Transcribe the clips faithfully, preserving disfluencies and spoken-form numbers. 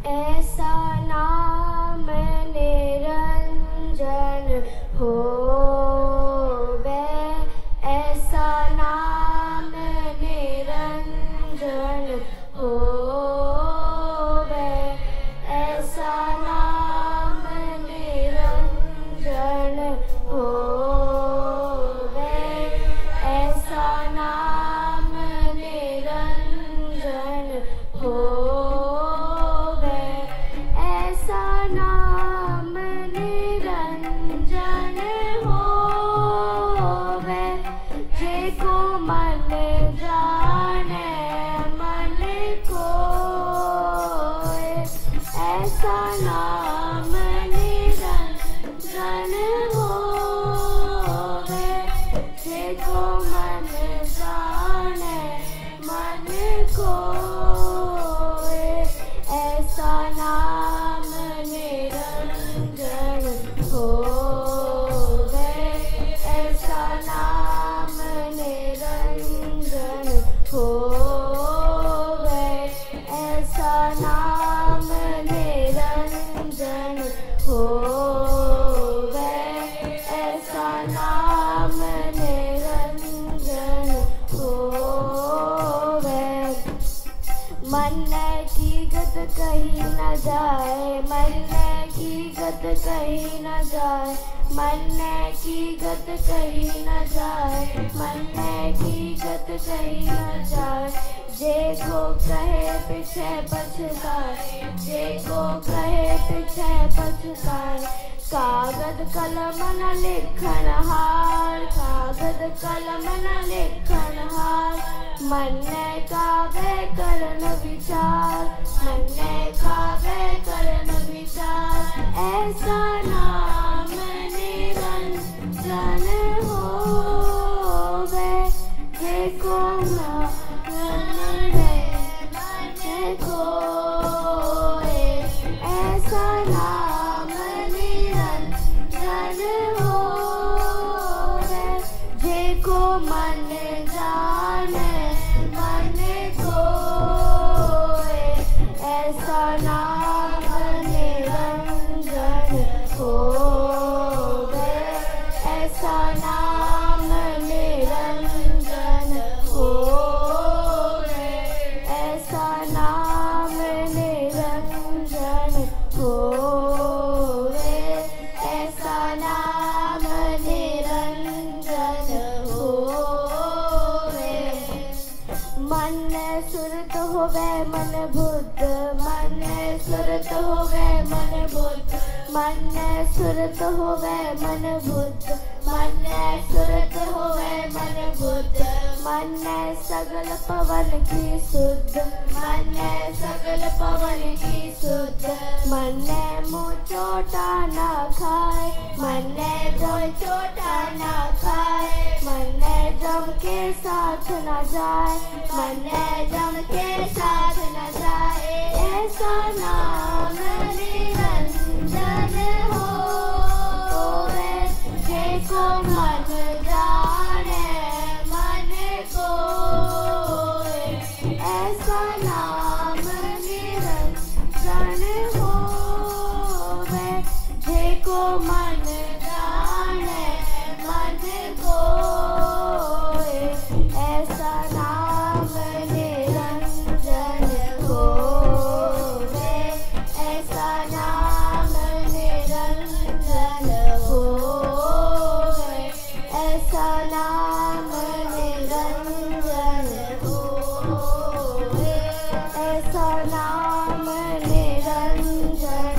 ऐसा नाम निरंजन होवे, ऐसा नाम निरंजन होवे, ऐसा नाम निरंजन होवे, ऐसा नाम निरंजन होवे, ऐसा नाम निरंजन होवे, जेको मन जाने मन कोय, ऐसा नाम निरंजन होवे, जेको मन जाने मन कोय, ऐसा नाम निरंजन होवे, ऐसा नाम निरंजन होवे, ऐसा नाम निरंजन होवे, ऐसा नाम निरंजन होवे। मन की गत कहीं न जाए, मन की गत कहीं न जाए, मन की गत कहीं न जाए, मन की गत कहीं न जाए, जेको कहे पीछे पछताए, जेको कहे पीछे पछताए, कागज कलम न लिखन हार, कागज कलम न लिखन हार, मन कावे करन विचार, मन कावे करन विचार, ऐसा नाम निरंजन होवे, जेको मन मन कोय, ऐसा नाम निरंजन होवे, जेको मन जाने मन कोय, ऐसा नाम निरंजन होवे, ऐसा नाम निरंजन होवे, ऐसा नाम निरंजन होवे, ऐसा नाम निरंजन होवे। मन सुरत होवे मन बुद्ध, मन सुरत होवे मन बुद्ध, मन सुरत होवे मन बुद्ध, मन सुरत होवे मन बुद्ध, मन सगल पवन की शुद्ध, मन सगल पवन की शुद्ध, मन मुँह चोटा न खाए, मन जम चोटा न खाए, मन जम के साथ न जाए, मन जम के साथ न जाए, ऐसा नाम निरंजन होवे, जेको मन जाने मन कोय, ऐसा नाम निरंजन होवे, जेको मन जाने मन कोय, ऐसा नाम निरंजन होवे, ऐसा नाम निरंजन होवे, ऐसा नाम निरंजन होवे, ऐसा नाम निरंजन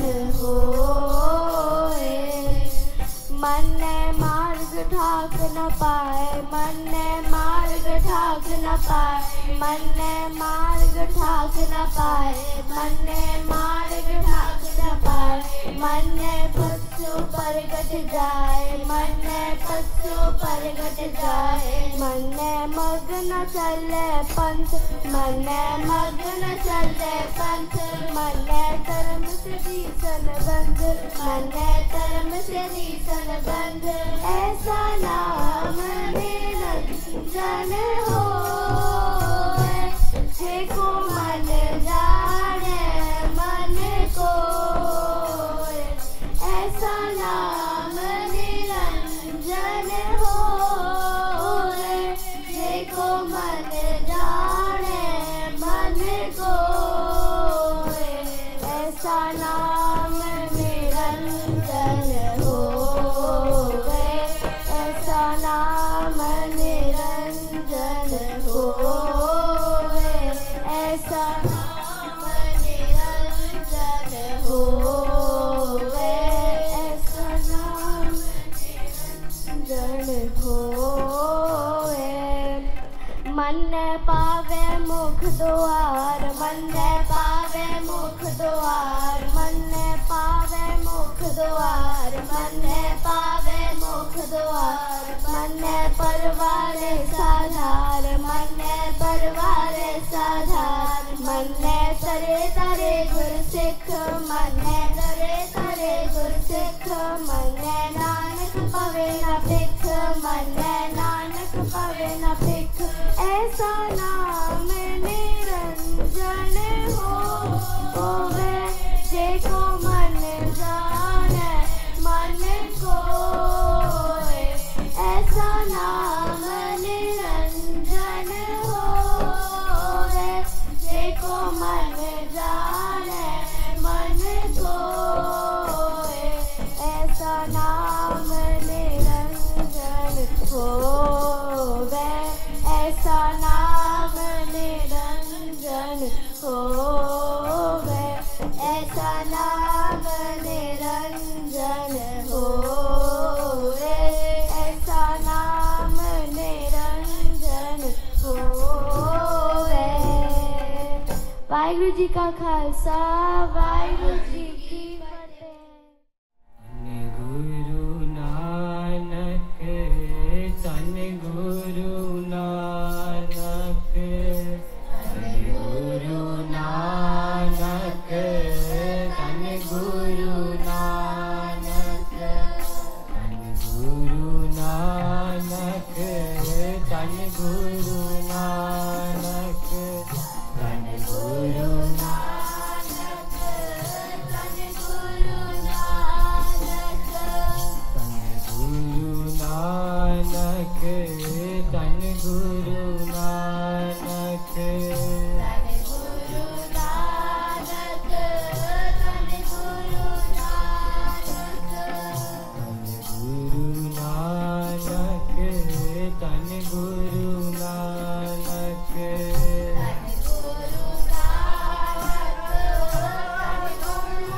होवे। मन मार्ग ठाक न पाए, मन मार्ग ठाक न पाए, मन मार्ग ठाक न पाए, मन मार्ग ठाक न पाए, मन पशु परगट जाए, मन पशु परगट जाए, मन मग्न चले पंथ, मन मग्न चले पंथ, मन धर्म से दीसन बंध, मन धर्म से दीसन बंध, ऐसा नाम निरंजन होवे, जेको मन जाने मन मन जाने मन कोय, ऐसा नाम निरंजन होवे, ऐसा नाम निरंजन होवे, ऐसा नाम निरंजन होवे, ऐसा नाम निरंजन होवे। मन पावे मुख द्वार, मन पावे मुख द्वार, मन पावे मुख द्वार, मन पावे मुख द्वार, मन परवारे साधार, मन परवारे साधार, मन तरे तरे गुर सिख, मन तरे तरे गुर सिख, मन नानक पवे न भिख, मन नानक पवे न भिख, ऐसा नाम निरंजन होवे, जेको मन जाने मन कोय, ऐसा नाम निरंजन होवे, जेको मन जाने मन कोय, ऐसा नाम निरंजन होवे, ऐसा नाम निरंजन होवे, ऐसा नाम निरंजन होवे, ऐसा नाम निरंजन होवे। वाहिगुरु जी का खालसा, वाहिगुरु जी की फतेह। गुरु नानक सन गुरु नानक, गुरु नानक सन गुरु नानक, गुरु नानक सन गुरु नानक, सन गुरु नानक, सन गुरु नानक, सन गुरु नानक, सन गुरु नानक, सन गुरु नानक, सन गुरु नानक, सन गुरु नानक, सन गुरु नानक, सन गुरु नानक, सन गुरु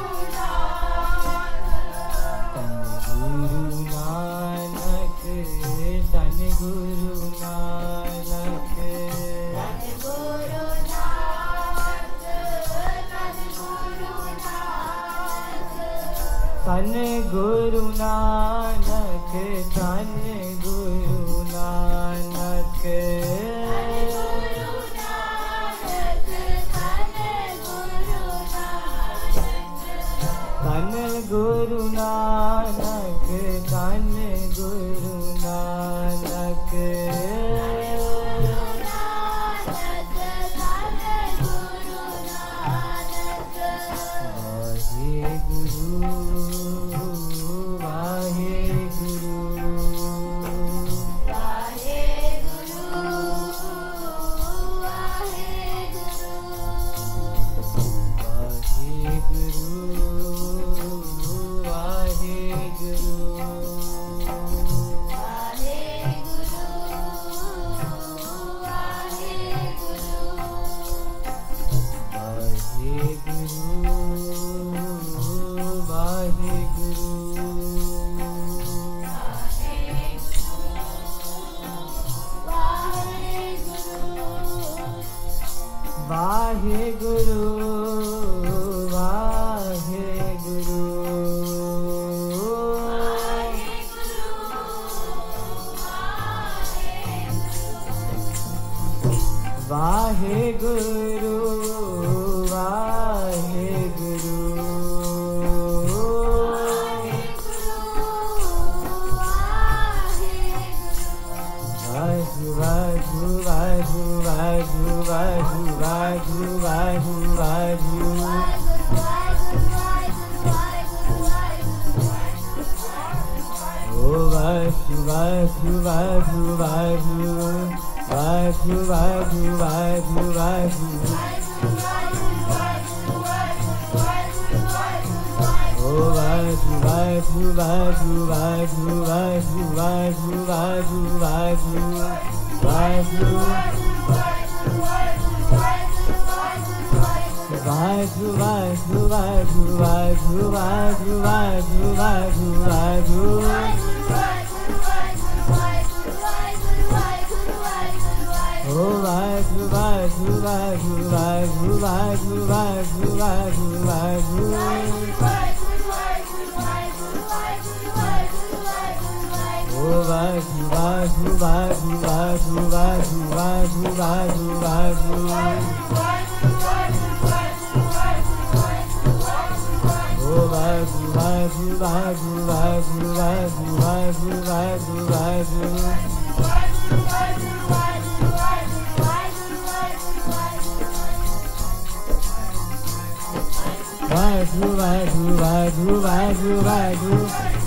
नानक, सन गुरु नानक, सन गुरु नानक, सन गुरु नानक, सन गुरु नानक, सन गुरु नानक, सन गुरु नानक, सन गुरु नानक, सन Guru Nanak, Waheguru Waheguru Vaigu, Vaigu, Vaigu, Vaigu, Vaheguru, Vaheguru, Vaheguru, Vaheguru. Oh Vaheguru, Vaheguru, Vaheguru, Vaheguru, Vaheguru, Vaheguru, Vaheguru, Vaheguru, Vaheguru, Vaheguru, Vaheguru, Vaheguru, Vaheguru, Vaheguru, Vaheguru, Vaheguru. Oh Vaheguru, Vaheguru, Vaheguru, Vaheguru, Vaheguru, Vaheguru, Vaheguru, Vaheguru. Oh Vaheguru, Vaheguru, Vaheguru, Vaheguru, Vaheguru, Vaheguru, Vaheguru, Vaheguru. Oh Vaheguru, Vaheguru, Vaheguru, Vaheguru, Vaheguru, Vaheguru, Vaheguru, Vaheguru. Vaheguru, Vaheguru, Vaheguru, Vaheguru, Vaheguru.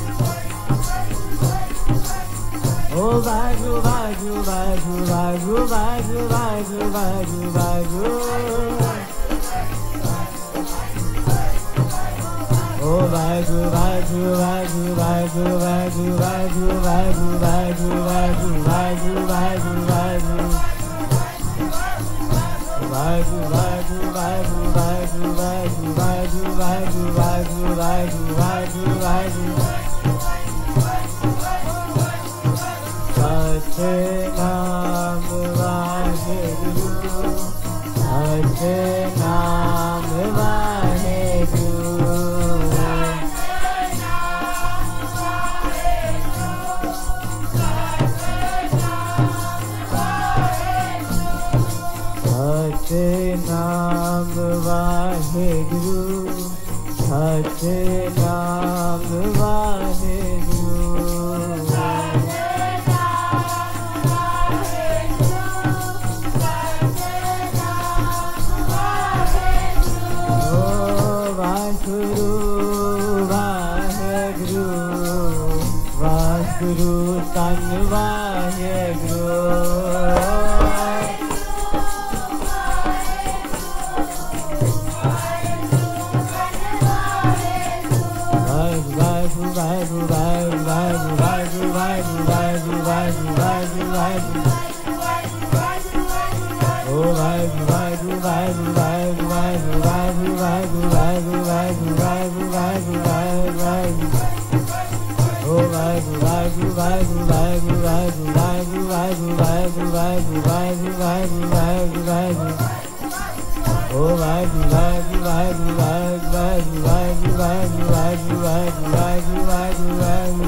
Oh Vaheguru, Vaheguru, Vaheguru, Vaheguru, Vaheguru, Vaheguru, Vaheguru, Vaheguru. Oh Vaheguru, Vaheguru, Vaheguru, Vaheguru, Vaheguru, Vaheguru, Vaheguru, Vaheguru, Vaheguru, Vaheguru, Vaheguru, Vaheguru. Vaheguru, Vaheguru, Vaheguru, Vaheguru, Vaheguru, Vaheguru, Vaheguru, Vaheguru, Vaheguru, Vaheguru, Vaheguru. Satnam Vaheguru, Satnam Vaheguru. Satnam Vaheguru, Satnam Vaheguru. Oh Vaheguru, Vaheguru, Vaheguru, Tan Vaheguru. Vaheguru, Vaheguru, Vaheguru, Vaheguru, Vaheguru, Vaheguru, Vaheguru, Vaheguru. Oh Vaheguru, Vaheguru, Vaheguru, Vaheguru, Vaheguru, Vaheguru, Vaheguru, Vaheguru, Vaheguru, Vaheguru, Vaheguru, Vaheguru. Oh Vaheguru, Vaheguru, Vaheguru, Vaheguru, Vaheguru, Vaheguru, Vaheguru, Vaheguru, Vaheguru, Vaheguru, Vaheguru, Vaheguru, Vaheguru. Oh Vaheguru, Vaheguru, Vaheguru, Vaheguru, Vaheguru, Vaheguru, Vaheguru, Vaheguru, Vaheguru, Vaheguru, Vaheguru, Vaheguru.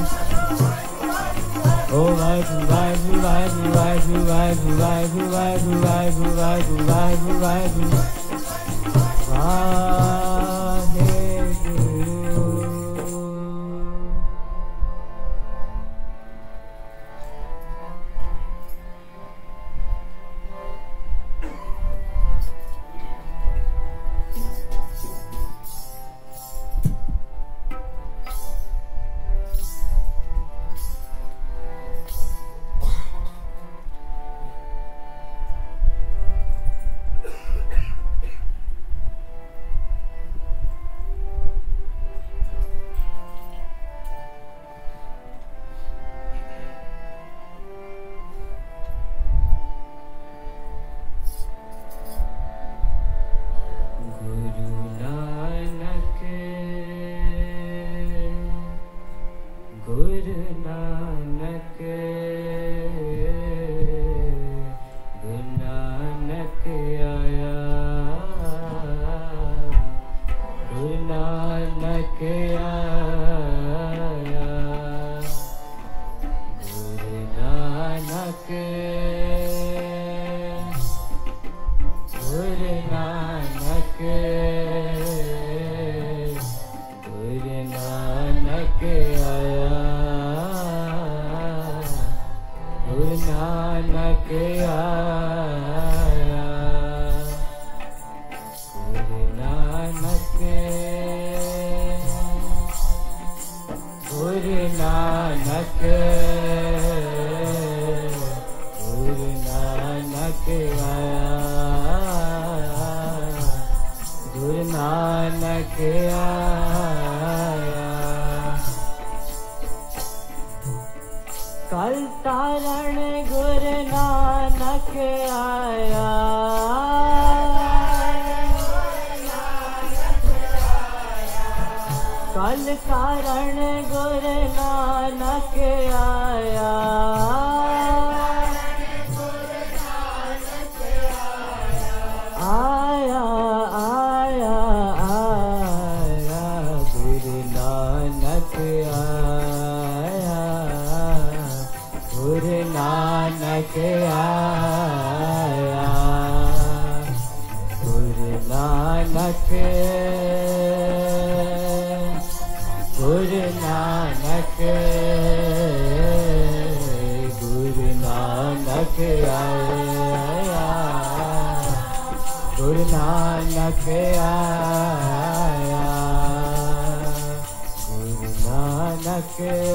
Oh Vaheguru, Vaheguru, Vaheguru, Vaheguru, Vaheguru, Vaheguru, Vaheguru, Vaheguru, Vaheguru, Vaheguru, Vaheguru. Nanak, Guru Nanak. Guru Nanak आया। कल तारण गुरु नानक आया। कल कारण गुरु नानक आया। आया आया आया गुरु नानक आया। गुरु नानक आया। गुरु नानक गुरु नानक गुरु नानक आया। गुरु नानक आया। गुरु नानक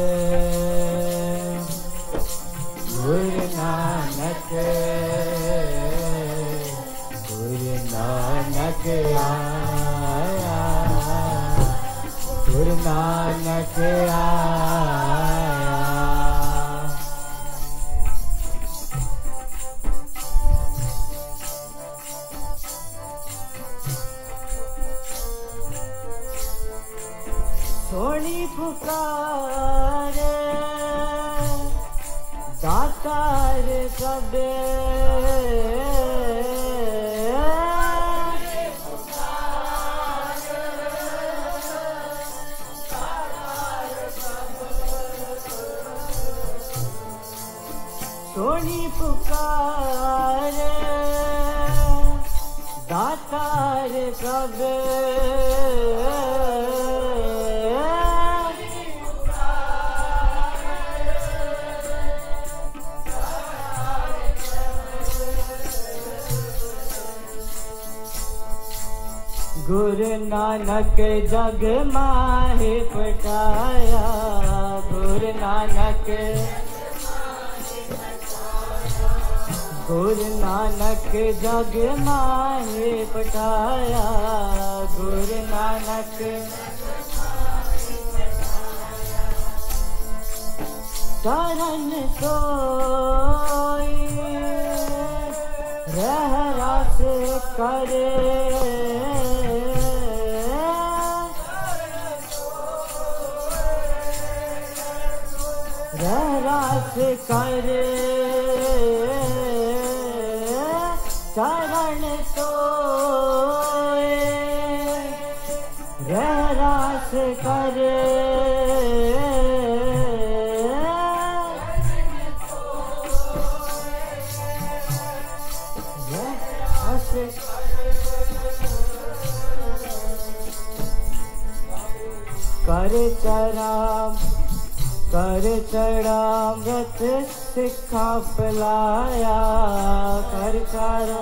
गुरु नानक गुरु नानक आया। गुरु नानक आया। सोनी पुकार दातार कबे। सोनी पुकार दातार कबे। गुरु नानक जग माहे पटाया। गुरु नानक गुरु नानक जग माहे पटाया। गुरु नानक चरण सोई रहरास करे। रहरास करे चरण सोए। रहरास करे कर चराम कर चढ़ामृत सिखा पिलाया। कर चारा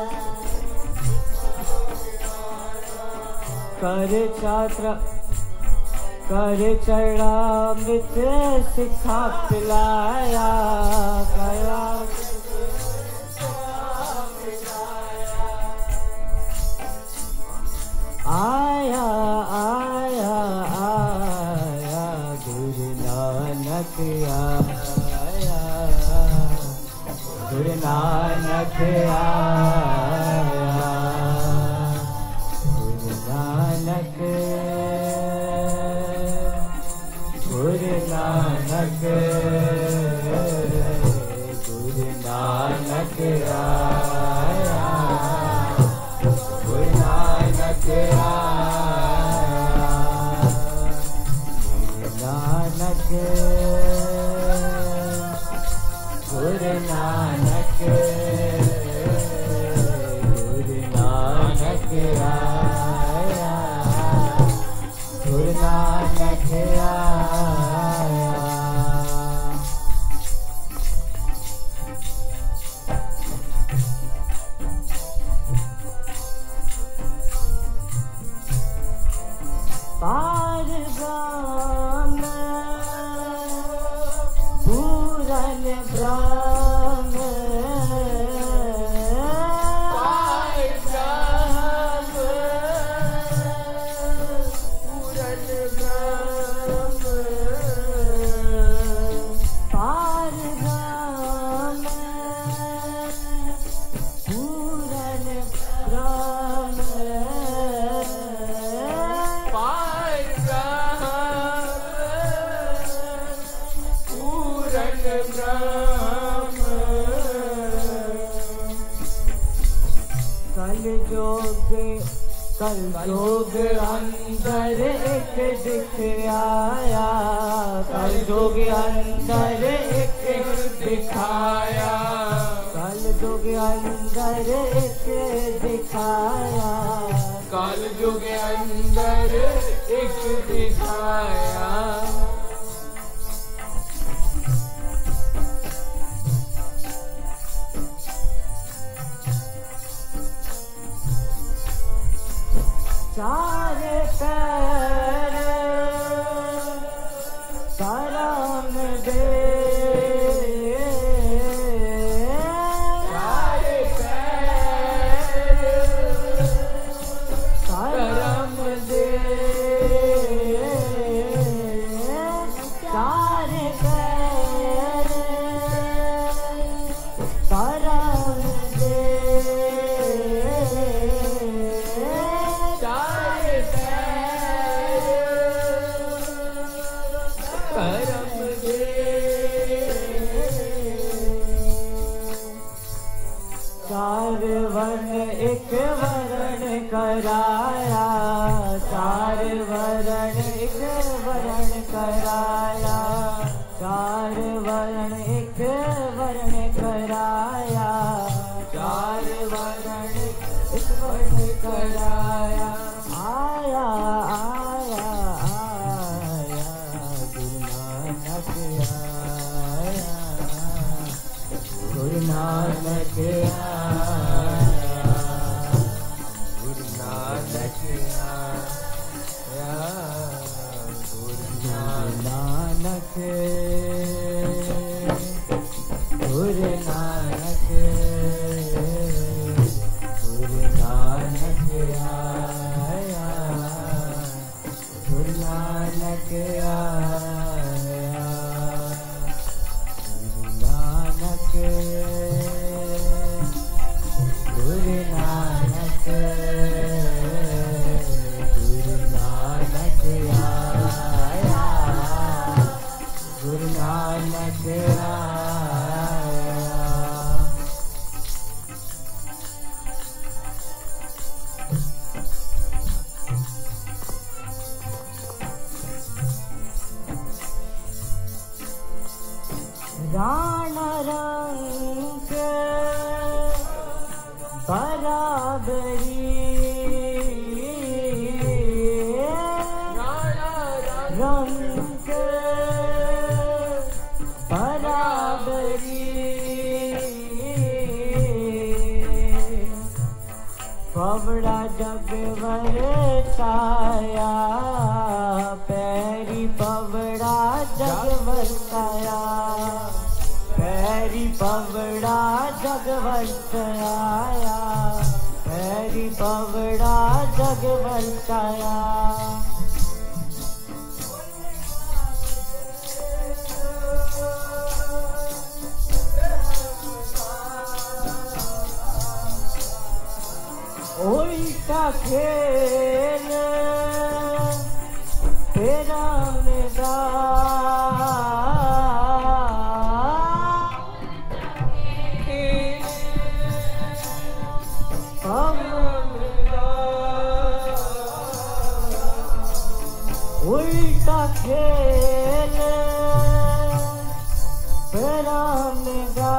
कर छात्र कर चढ़ामृत सिखा पिलाया। कया आया आया आया गुरु नानक आया। गुरु नानक आया। गुरु नानक गुरु नानक गुरु नानक आया। गुरु नानक नानक गुरु नानक गुरु नानक आया। गुरु नानक आया। पार ब्रह्म पूरन ब्रह्म ब्रह्म पार ब्रह्म पूरन ब्रह्म कल जोग कल जोग अंदर एक दिख आया कल जोग अंदर एक दिखाया कल जोग अंदर एक दिखाया कल जोग अंदर एक दिखाया चार पैर करम दे चार पैर करम दे चार पैर करम दे चार वर्ण एक वरण कराया चार वरण एक वरण कराया चार वर्ण एक वर्ण कराया चार वर्ण एक वर्ण कराया आया आया आया गुरु नानक आया गुरु नानक गुरु नानक गुरु नानक गुरु नानक गुरु नानक आया गुरु नानक आया गुरु नानक गुरु नानक गुरु नानक आया गुरु नानक आया राणा रंग बराबरी रंग बराबरी पवड़ा जग वरसाया पैरी पवड़ा जग वरसाया पैरी पवड़ा जग वरसाया पैरी पवड़ा जग वरसाया उल्टा खेल तेरा मेरा उल्टा खेल तेरा मेरा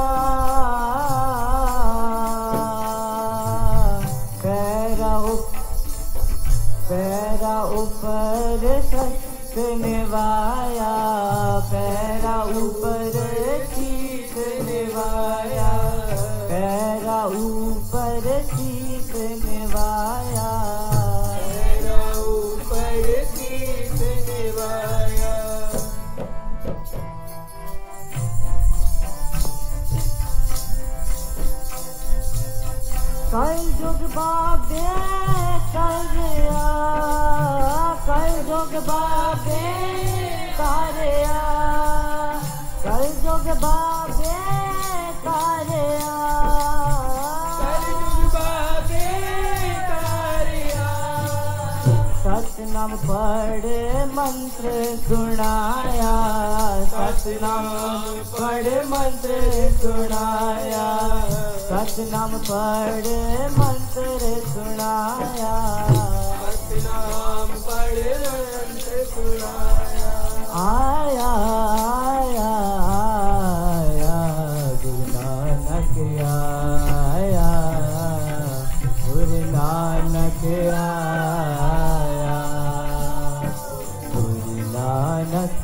पैरा ऊपर सस्त निवाया पैरा ऊपर शीश निवाया पैरा ऊपर शीश निवाया पैरा ऊपर शीश निवाया कल जुग बाबे करया कल जुग बाबे करया कल जुग बाबे करया कल जुग बाबे सतनाम पढ़ मंत्र सुनाया, सतनाम पढ़ मंत्र सुनाया, सतनाम पढ़ मंत्र सुनाया, सतनाम पढ़ मंत्र सुनाया। आया आया आया गुरु नानक आया, गुरु नानक आया, गुरु नानक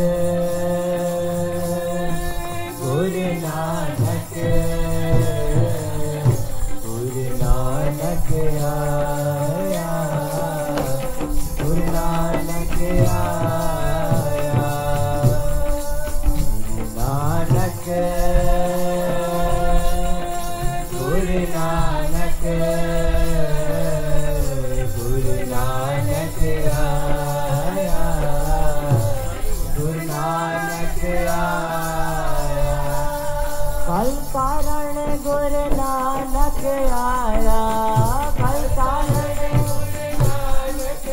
गुरु नानक गुरु नानक आया, गुरु नानक आया, गुरु नानक गुरु नानक गुरु नानक आया, गुरु नानक आया। कल कारण गुरु नानक आया, कल कारण गुरु नानक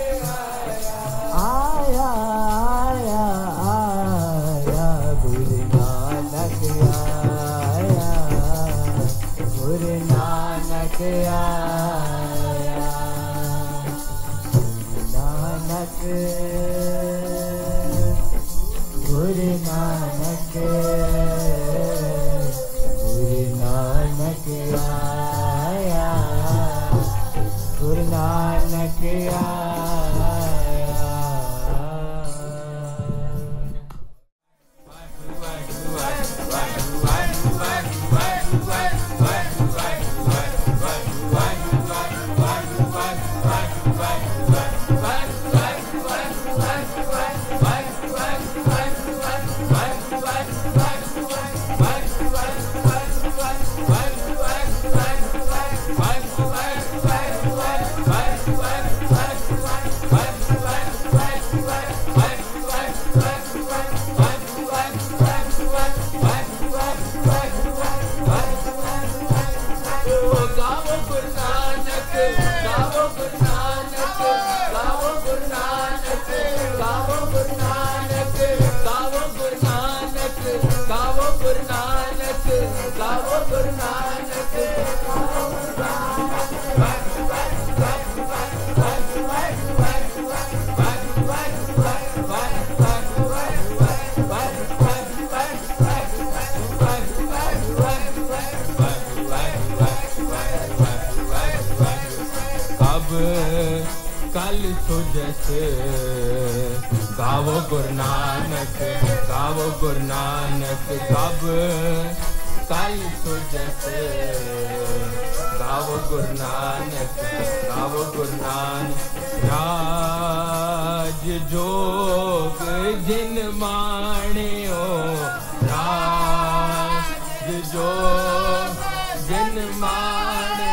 आया, आया आया गुरु नानक आया, गुरु नानक आया, गुरु नानक गुरु नानक गुरु नानक आया, गुरु नानक आया। कल सुजस गावो गुरु नानक, गावो गुरु नानक, कब कल सुजस गावो गुरु नानक, गावो गुरु नानक। राज जोग जिन माणियो, राज जोग जिन माणियो,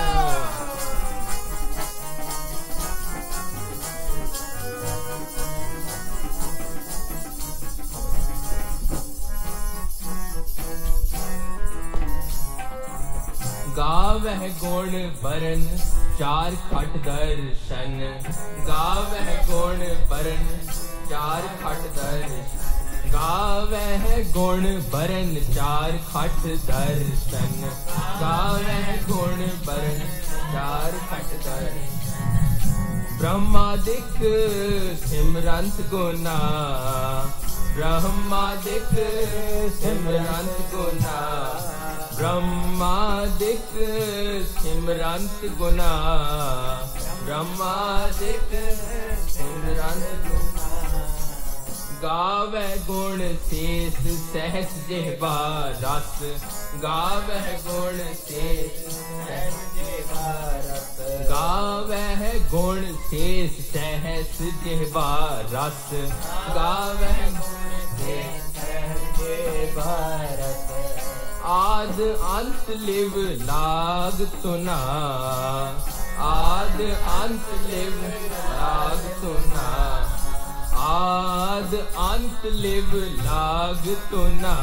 गावह गुण बरन चार खट दर्शन, गावह गुण बरन चार खट दर्शन, गावह गुण बरन चार खट दर्शन, गावह गुण बरन चार खट दर्शन। ब्रह्मादिक सिमरंत गुना, ब्रह्मादिक सिमरंत गुना, ब्रह्मादिक सिमरंत गुना, ब्रह्मादिक सिमरंत गुना। गावै गुण शेष सहस जिह्वा रस, गावै गुण शेष सहस जिह्वा रस, गावै गुण शेष सहस जिह्वा रस, गावै गुण शेष सहस जिह्वा रस। आद अंत लिव लाग तुना, आद अंत लिव लाग तुना, आद अंत लिव लाग तुना,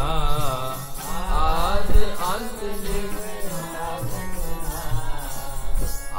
आद अंत लिव लाग तुना।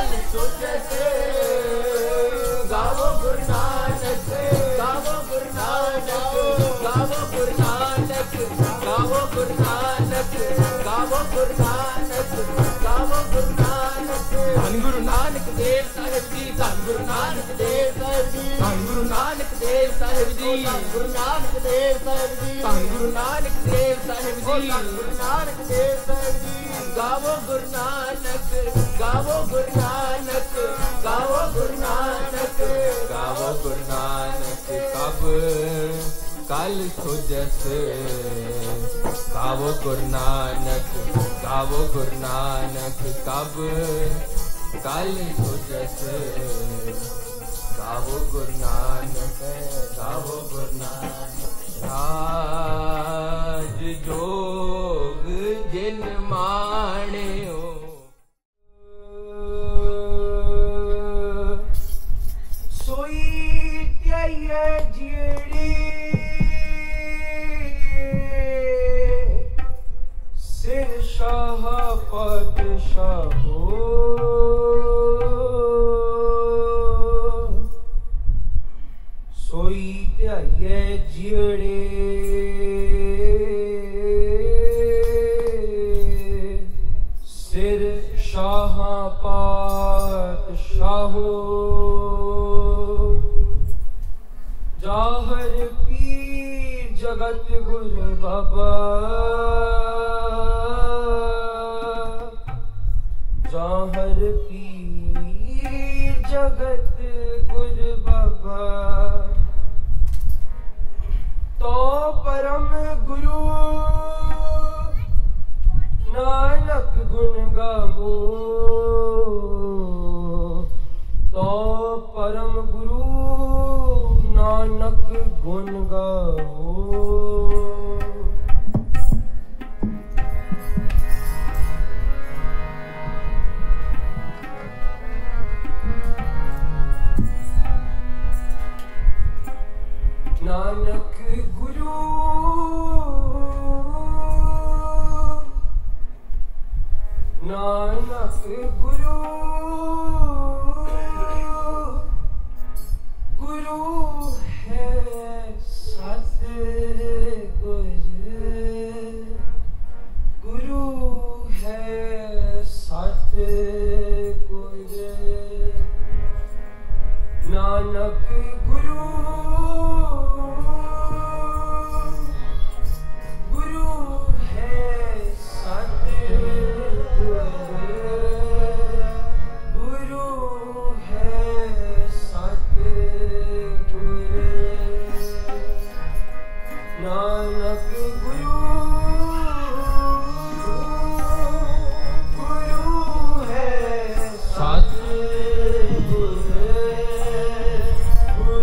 कल सुजस गावो गुरु नानक गावो गुरु नानक गावो गुरु नानक गावो गुरु नानक गावो गुरु नानक गावो गुरु नानक धन गुरु नानक देव साहिब जी धन गुरु नानक देव साहिब जी धन गुरु नानक देव साहिब जी गुरु नानक देव साहिब जी धन गुरु नानक देव साहिब जी गुरु नानक देव साहिब जी गावो गुरु नानक गावो गुरु नानक गावो गुरु नानक गावो गुरु नानक कब कल सुजस गावो गुरु नानक गावो गुरु नानक कब कल सुजस गावो गुरु नानक गावो गुरु नानक राज जोग जिन माणियो सोई त्याये जीड़ी सिर शाह पद शाहो सोई त्याये जीड़ी सिर शाह पात शाहो जाहर पीर जगत गुरु बाबा जाहर पीर जगत गुरु बाबा तो परम गुरु नानक गुण गावो तो परम गुरु नानक गुण गावो नानक गुरु नानक गुरु गुरु है सत गुरु है सत नानक गुरु गुरु है सत गुरु है सत नानक गुरु गुरु है सत गुरु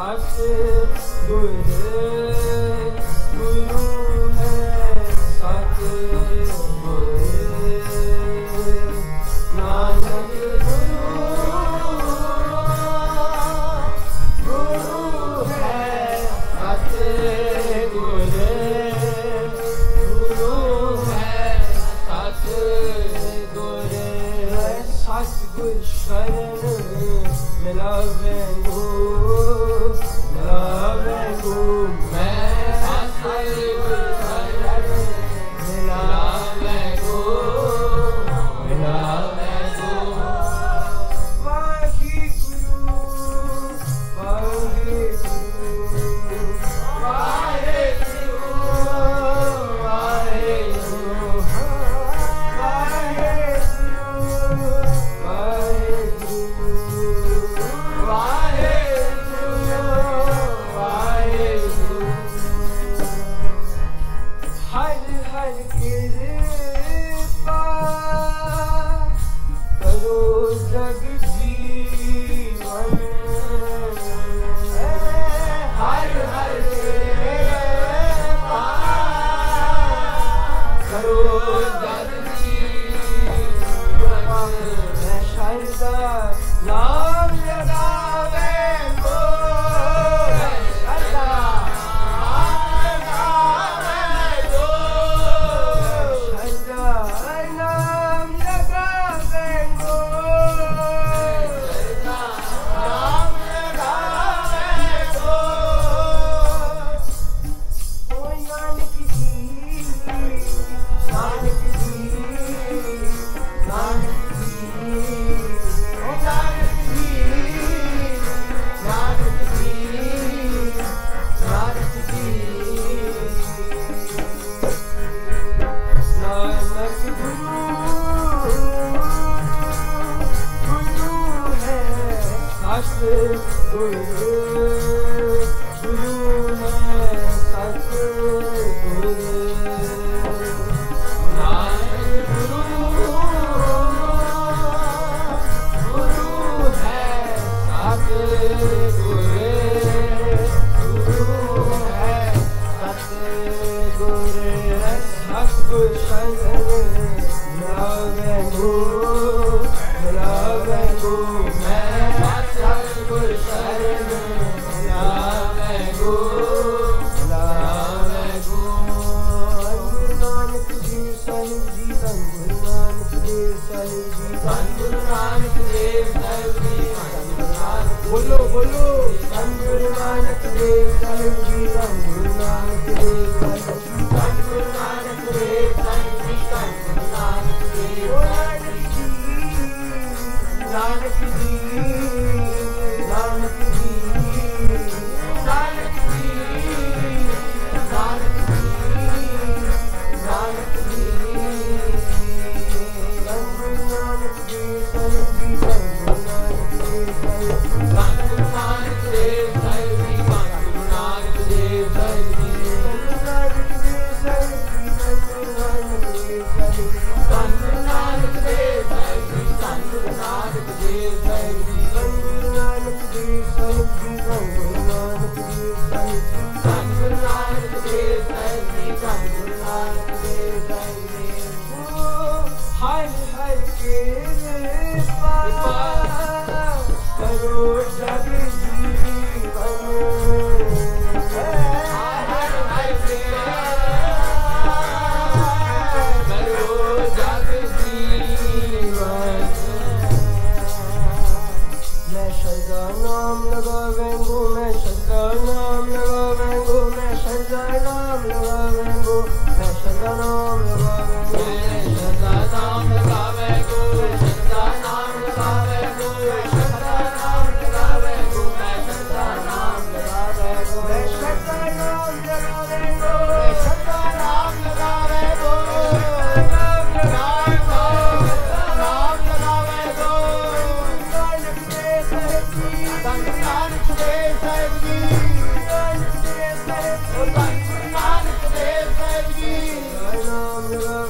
Ram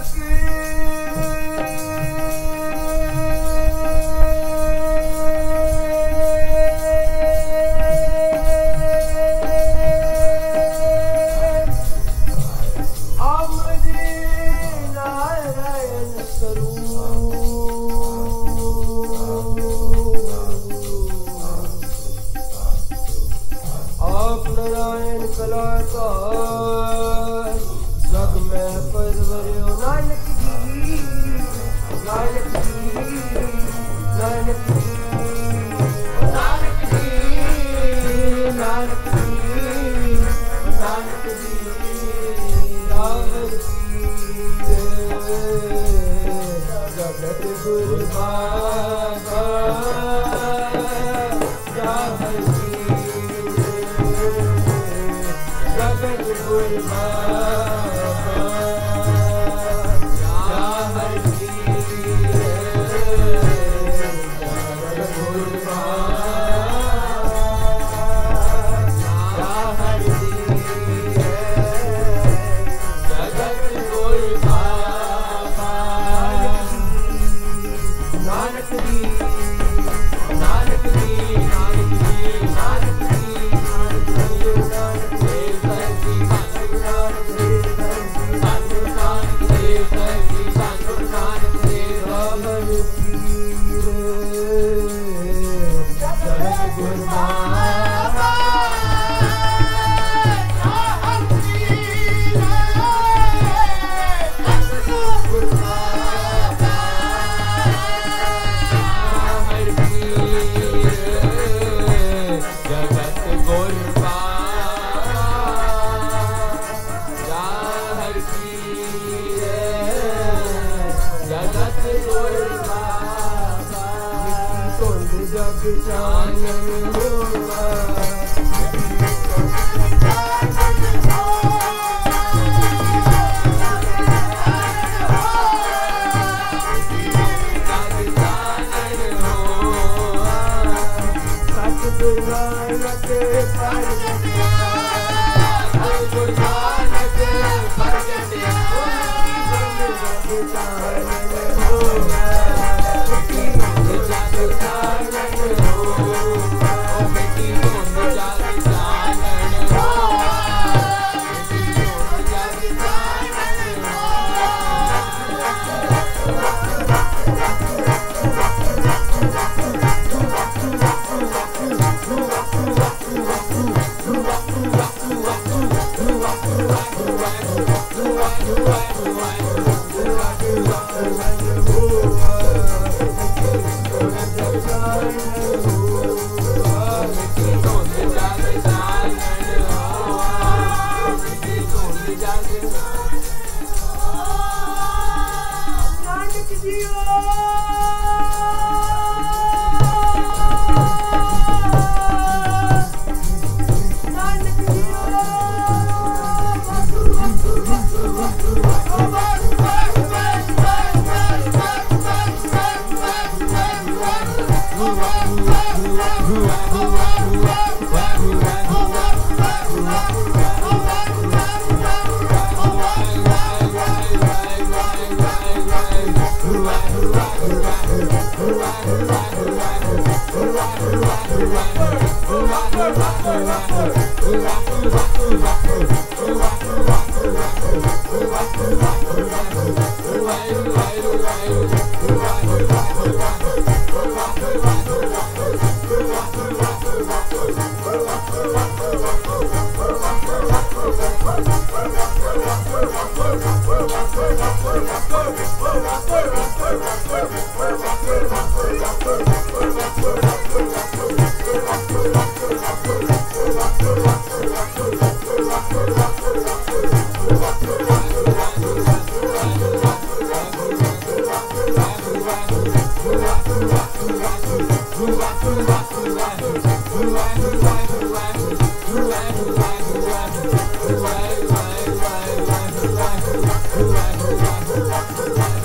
Right.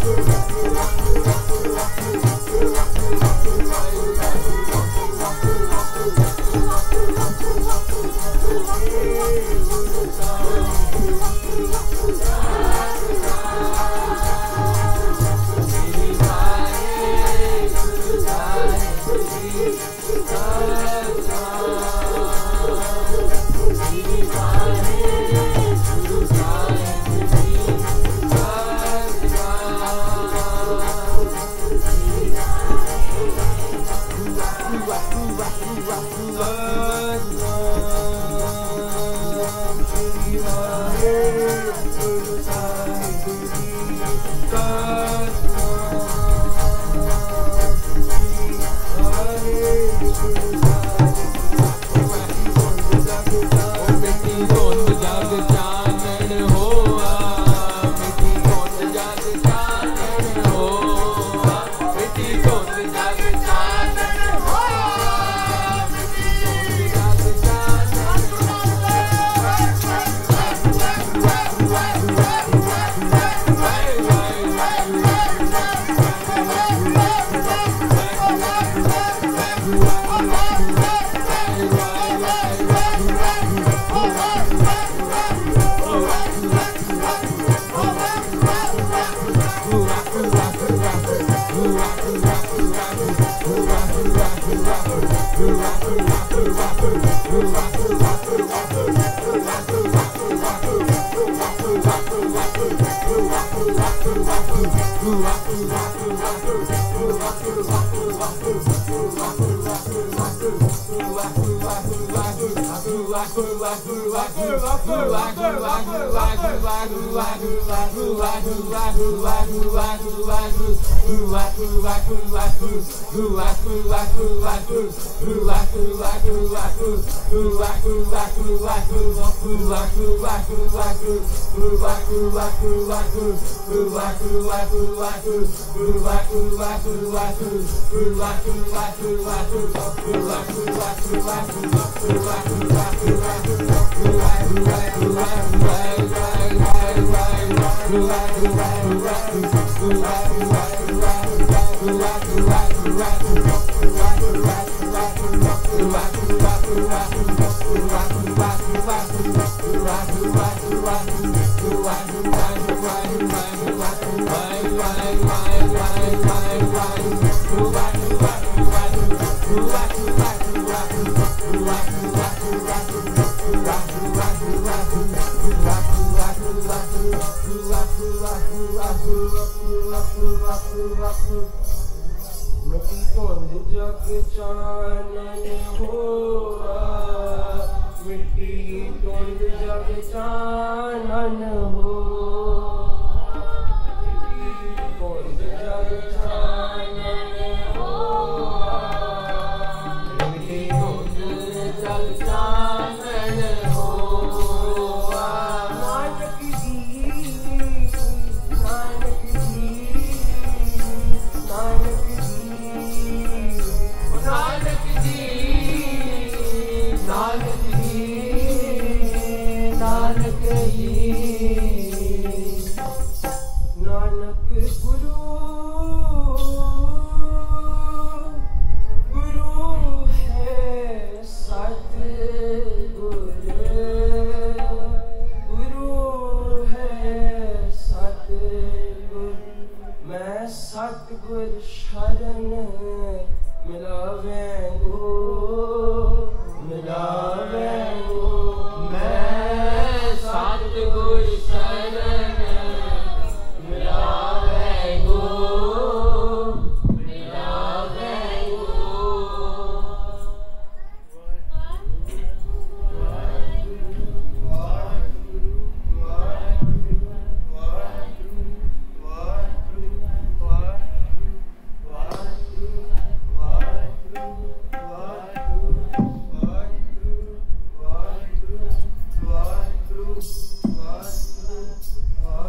What?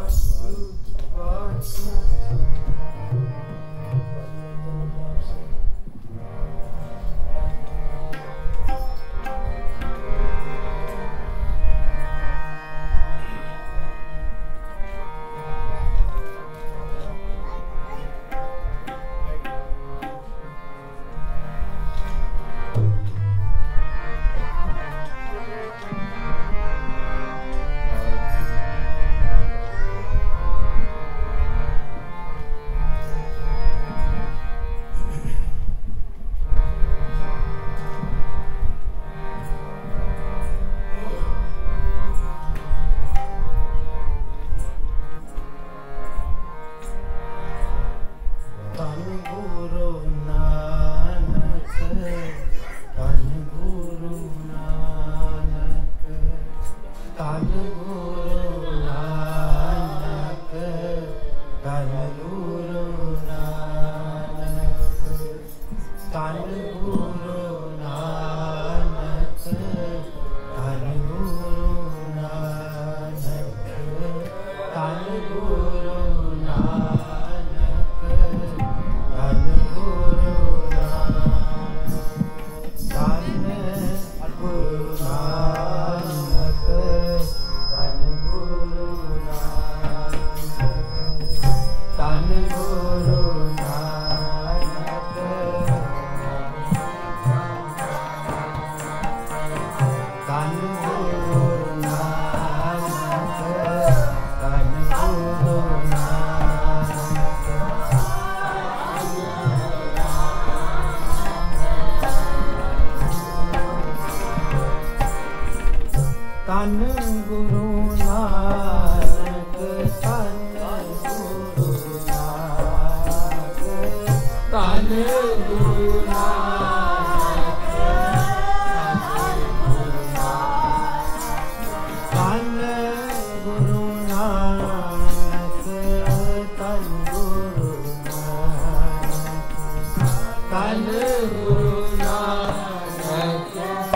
नानक तन गुरु नानक तन गुरु नानक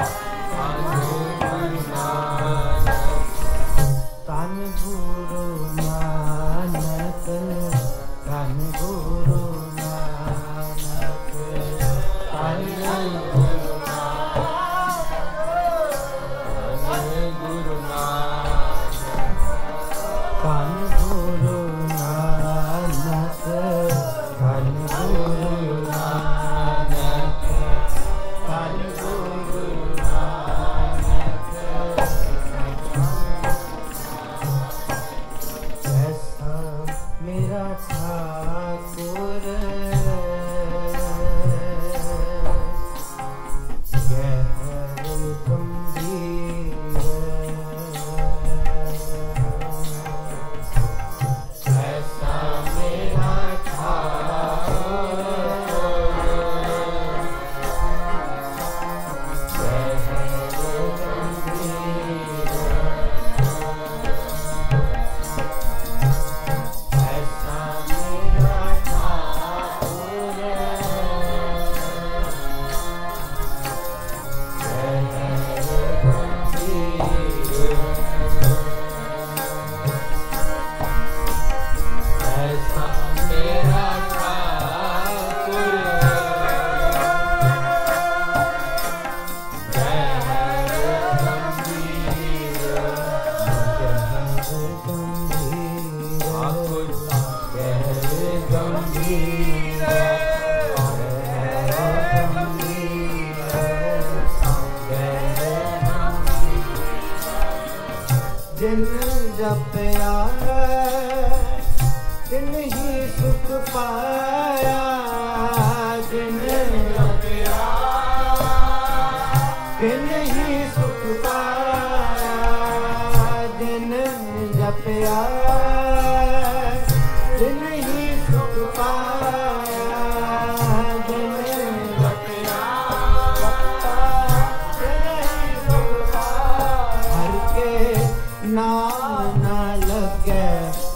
तन गुरु नानक तन गुरु नानक तन गुरु धन गुरु नानक धन गुरु नानक धन गुरु नानक ऐसा मेरा ठाकुर गहर गंभीर ऐसा मेरा ठाकुर गहर गंभीर ऐसा मेरा ठाकुर ऐसा मेरा ठाकुर गहर गंभीर गहर गंभीर गहर गंभीर जिन जपया तिन ही सुख पाया जिन जपया तिन ही सुख पाया जिन जपया तिन ही सुख पाया जिन जपया तिन ही सुख पाया हर के नाम ना लगे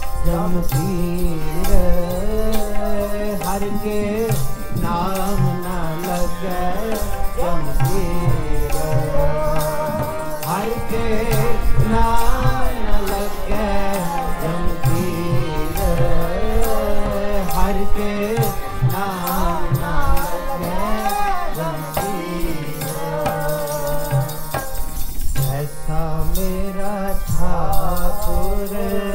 जमतीर हर के नाम न लगे जमतीर हर के नाम न लगे जमतीर हर के नाम न लगे जमतीर ऐसा मेरा ठाकुर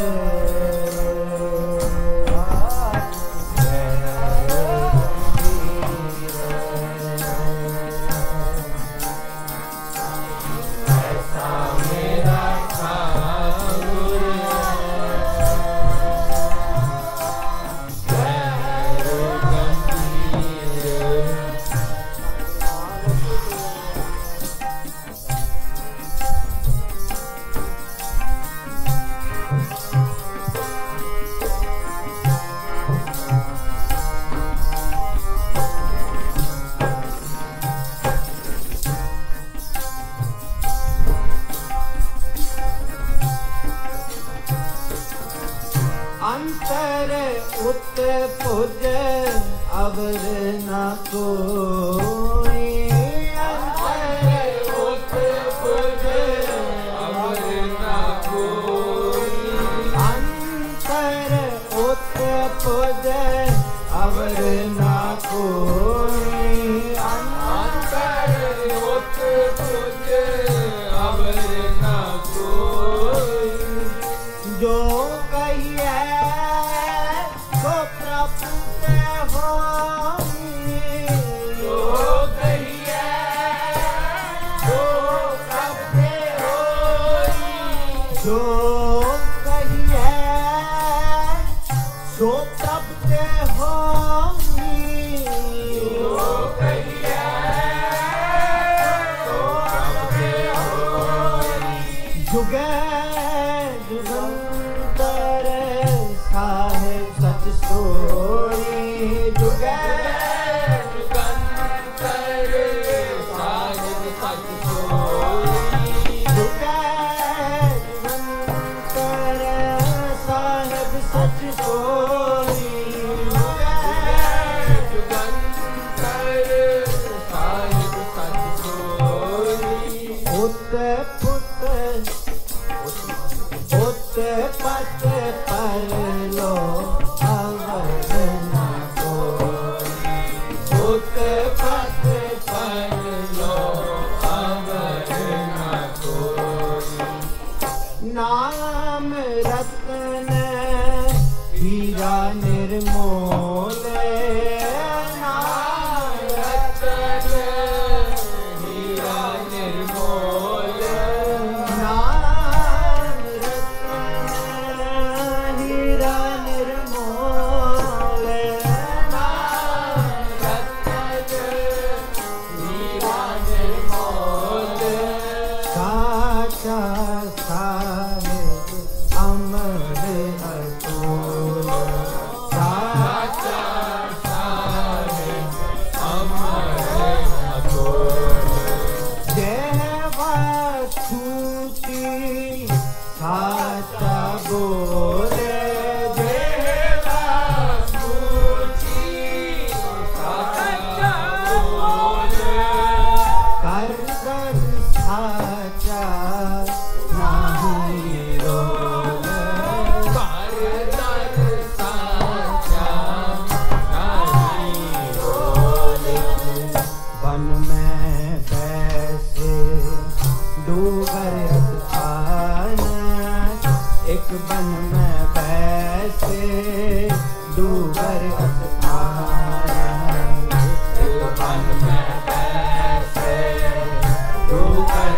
अंतर उत पुज अवर न कोई अंतर उत पुज अवर न कोई अंतर उत पुज अवर न कोई अंतर उत पुज अवर न कोई जो कहिए सो प्राप्त होई जो कहिए सो प्राप्त होई जो कहिए सो प्राप्त होई जो कहिए सो प्राप्त होई जुगे जुगंतर साहिब सच सोई जुगे जुगंतर साहिब सच सोई जुगे जुगंतर सच सोई उत पुत उत पत पर लो अवर न कोई उत पत पर लो अवर न कोई नाम रत्न हीरा निर्मोल नाम रत्न हीरा निर्मोल नाम रत्न हीरा निर्मोल नाम रत्न हीरा निर्मोल साचा साहिब अमर अतुल साचा साहिब अमर अतुल जय वासुकी साचा बोले जय वासुकी साचा बोले कर कर साचा नहीं रोले कर कर साचा नहीं रोले वन में बैसे डूबर स्थान एक वन में बैसे डूबर स्थान एक वन में बैसे डूबर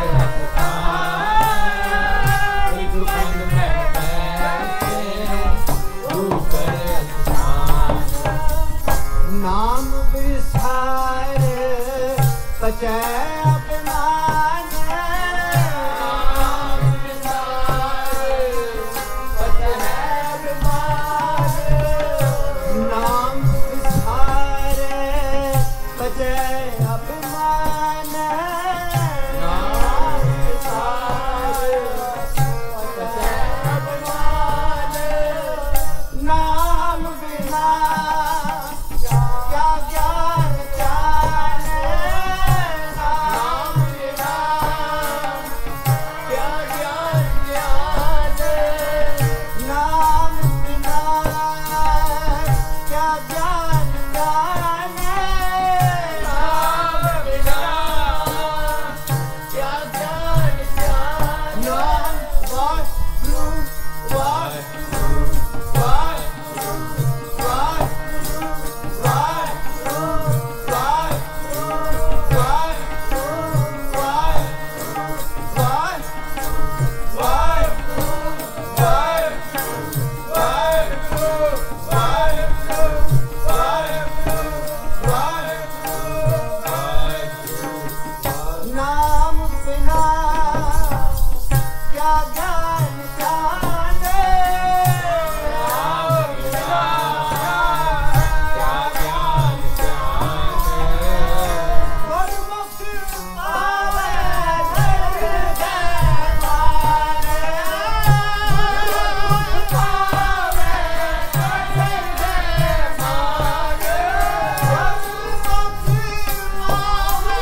स्थान एक वन में बैसे डूबर स्थान नाम विसार पचै अपमान नाम विसार पचै अपमान नाम विसार पचै अपमान नाम विसार पचै अपमान नाम बिना क्या ज्ञान जाने नाम बिना क्या ज्ञान जाने नाम बिना क्या ज्ञान जाने नाम बिना क्या ज्ञान जाने नाम वासु वासु वासु वासु नाम बिना क्या ज्ञान जाने नाम बिना क्या ज्ञान जाने गुरमुख पावे दर्द माने गुरमुख पावे दर्द माने गुरमुख पावे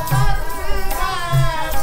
दर्द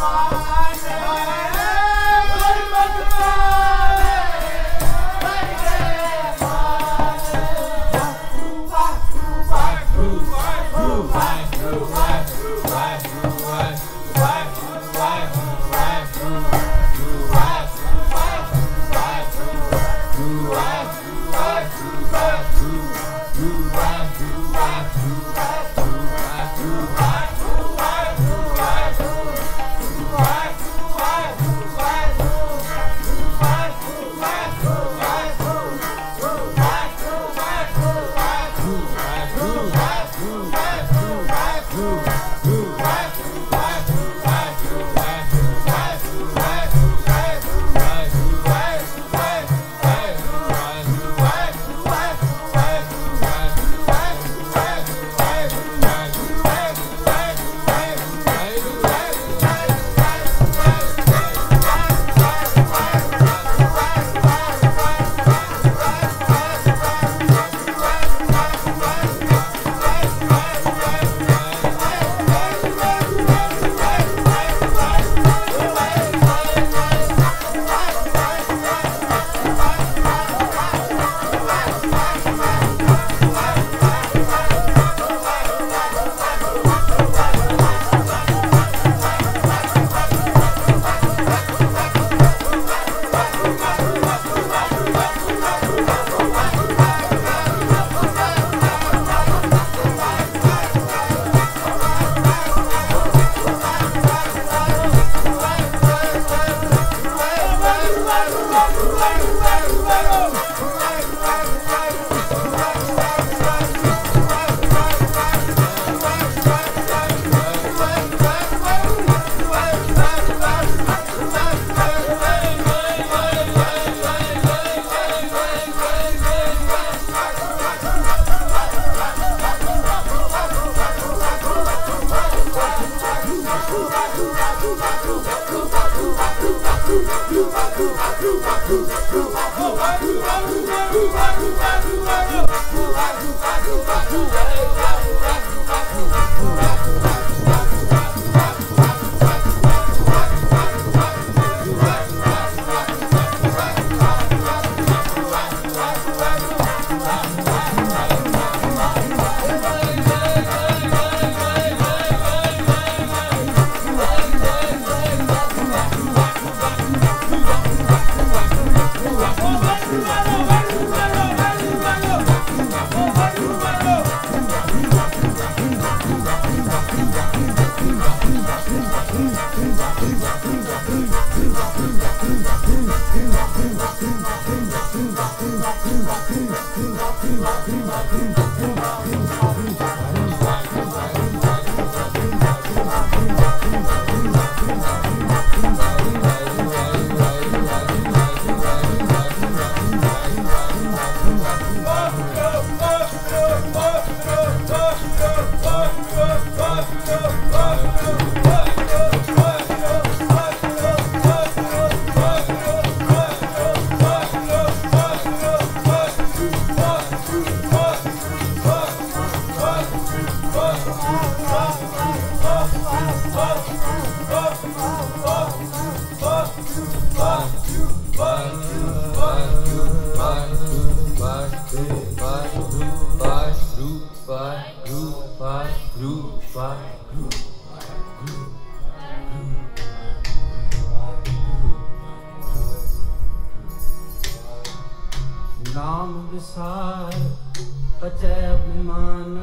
नाम विसार पचै अभिमान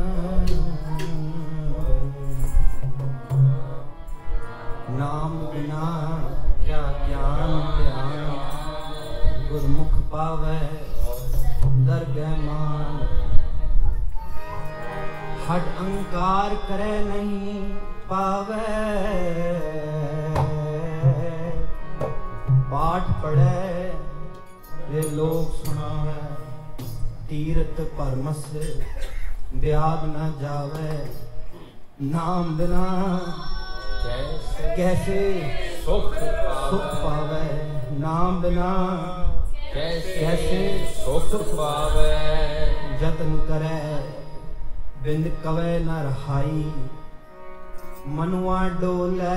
नाम बिना क्या ज्ञान ध्यान गुरमुख पावै दरगह मान हट अहंकार करे नहीं पावै पाठ पढ़े ये लोग सुनावे तीरथ परमस ब्याद न जावे नाम बिना कैसे कैसे सुख सुख पावे नाम बिना कैसे कैसे सुख पावे जतन करे बिंद कवे न रहाई मनुआ डोले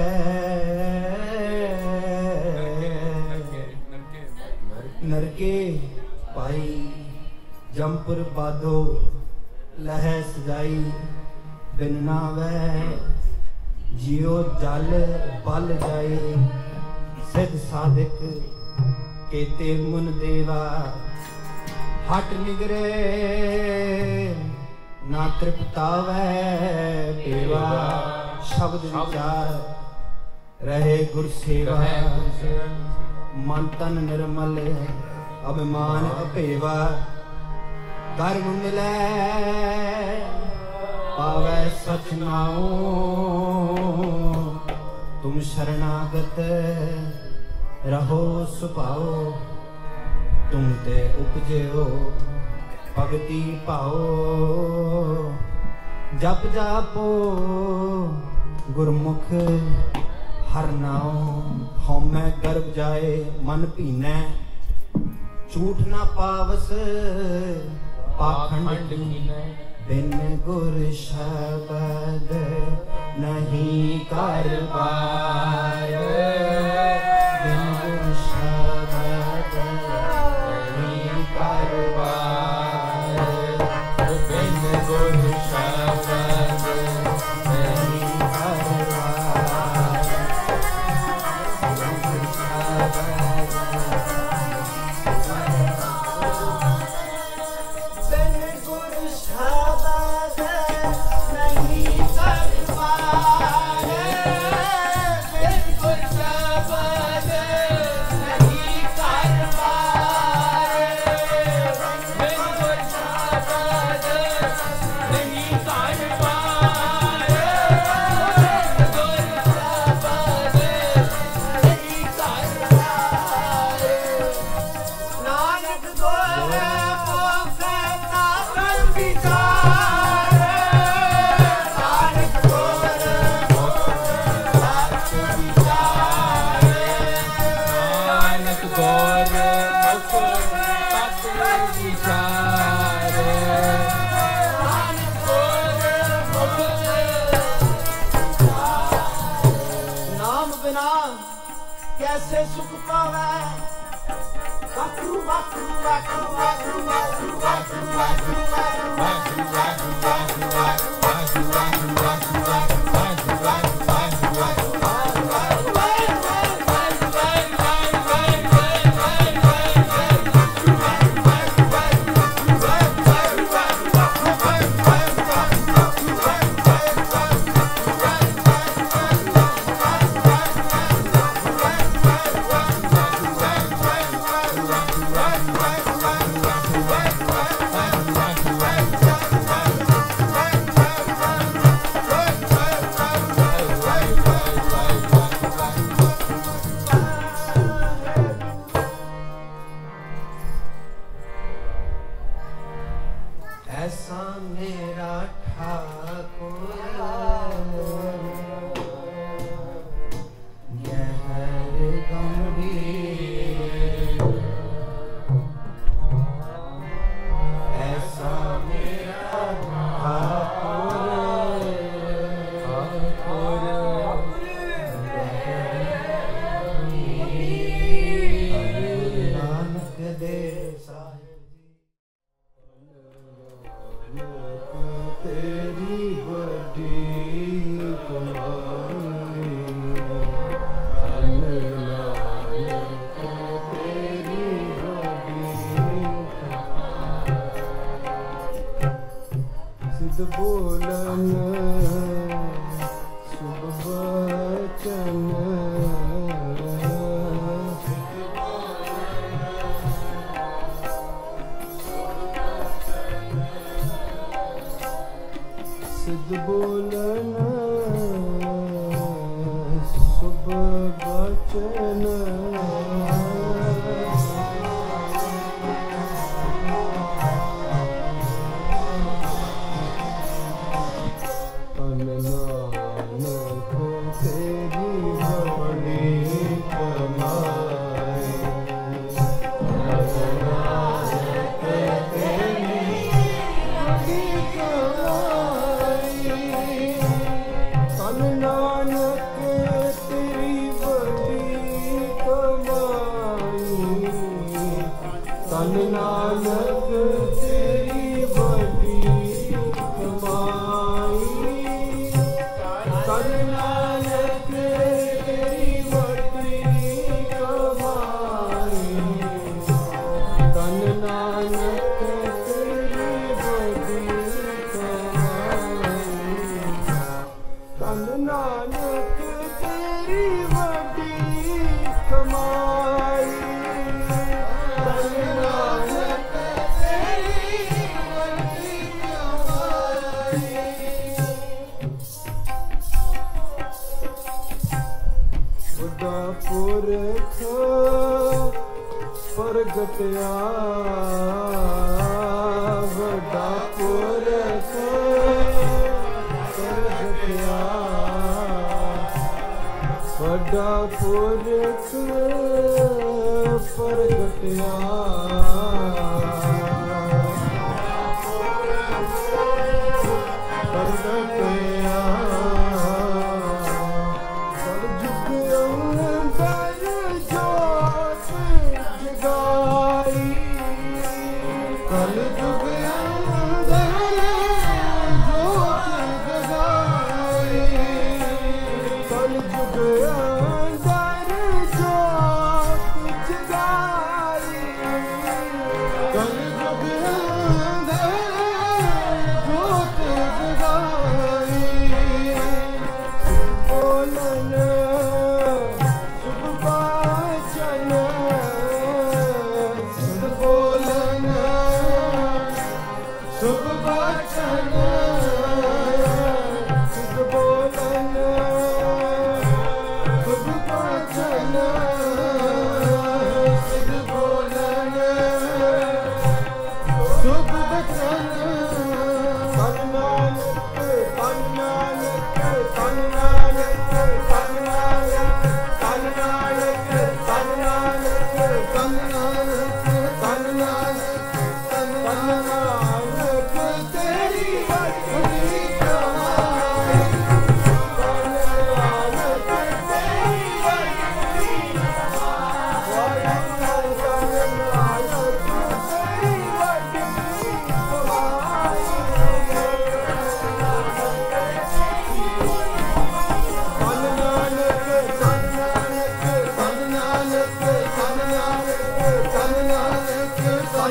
नरके पाई जमपुर बाधो लह सजाई बिन नावै जियो जल बल जाई सिद्ध साधिक केते मुन देवा हट निगरे ना तृप्तावै पेवा शब्द विचार रहे गुर सेवा मन तन निर्मल अभिमान अपेवा कर्म मिलै पावै सच नाओ तुम शरणागत रहो सुभाओ तुम ते उपजे हो भगति पाओ जप जापो गुरमुख हर नाओ हौमै गर्भ जाए मन पीनै झूठ ना पावस पाखंड कीनै बिन गुर शब्द नहीं कर पाए बिन गुर शब्द नहीं कर पाए बिन गुर शब्द नहीं कर पाए से सुख पावे वाकरू वाकरू वाकरू वाकरू वाकरू वाकरू वाकरू वाकरू वाकरू वाकरू वाकरू वाकरू वाकरू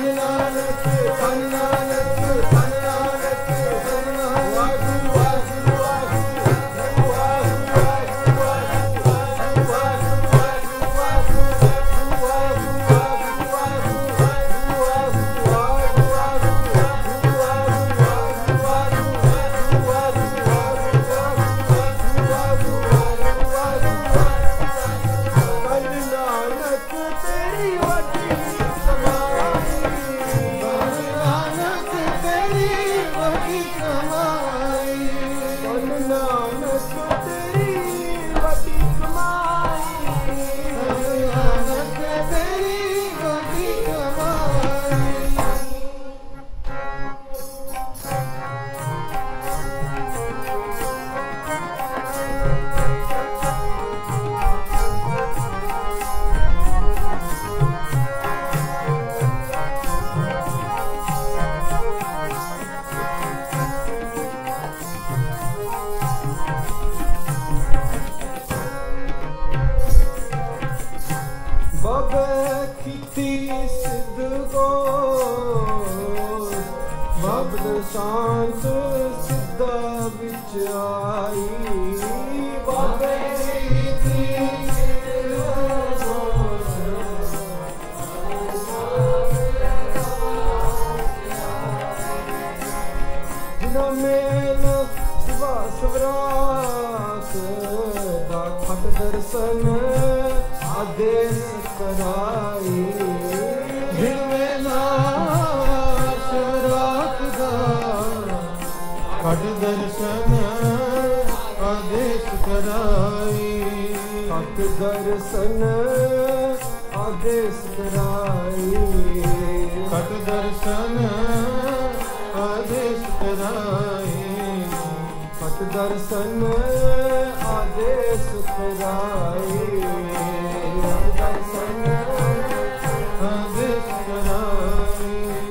ਧੰਨ ਨਾਨਕ ਧੰਨ ਨਾਨਕ ਧੰਨ ਨਾਨਕ ਧੰਨ ਨਾਨਕ ਵਾਹਿਗੁਰੂ ਵਾਹਿਗੁਰੂ ਵਾਹਿਗੁਰੂ ਵਾਹਿਗੁਰੂ ਵਾਹਿਗੁਰੂ ਸ਼ਾਂਤ ਸਿੱਧਾ ਵਿੱਚ ਆਈ ਬਾਬੇ ਦੀ ਜਿਨਾ ਮੇਲ ਸਿਵਾ ਸਵਰਾਸ ਦਾ ਖਟ ਦਰਸ਼ਨ ਆਦੇਸ਼ ਕਰਾਈ ਖਟ ਦਰਸ਼ਨ ਆਦੇਸ਼ ਕਰਾਈ ਖਟ ਦਰਸ਼ਨ ਆਦੇਸ਼ ਕਰਾਈ ਖਟ ਦਰਸ਼ਨ ਆਦੇਸ਼ ਕਰਾਈ ਖਟ ਦਰਸ਼ਨ ਆਦੇਸ਼ ਕਰਾਈ ਦਰਸ਼ਨ ਆਦੇਸ਼ ਕਰਾਈ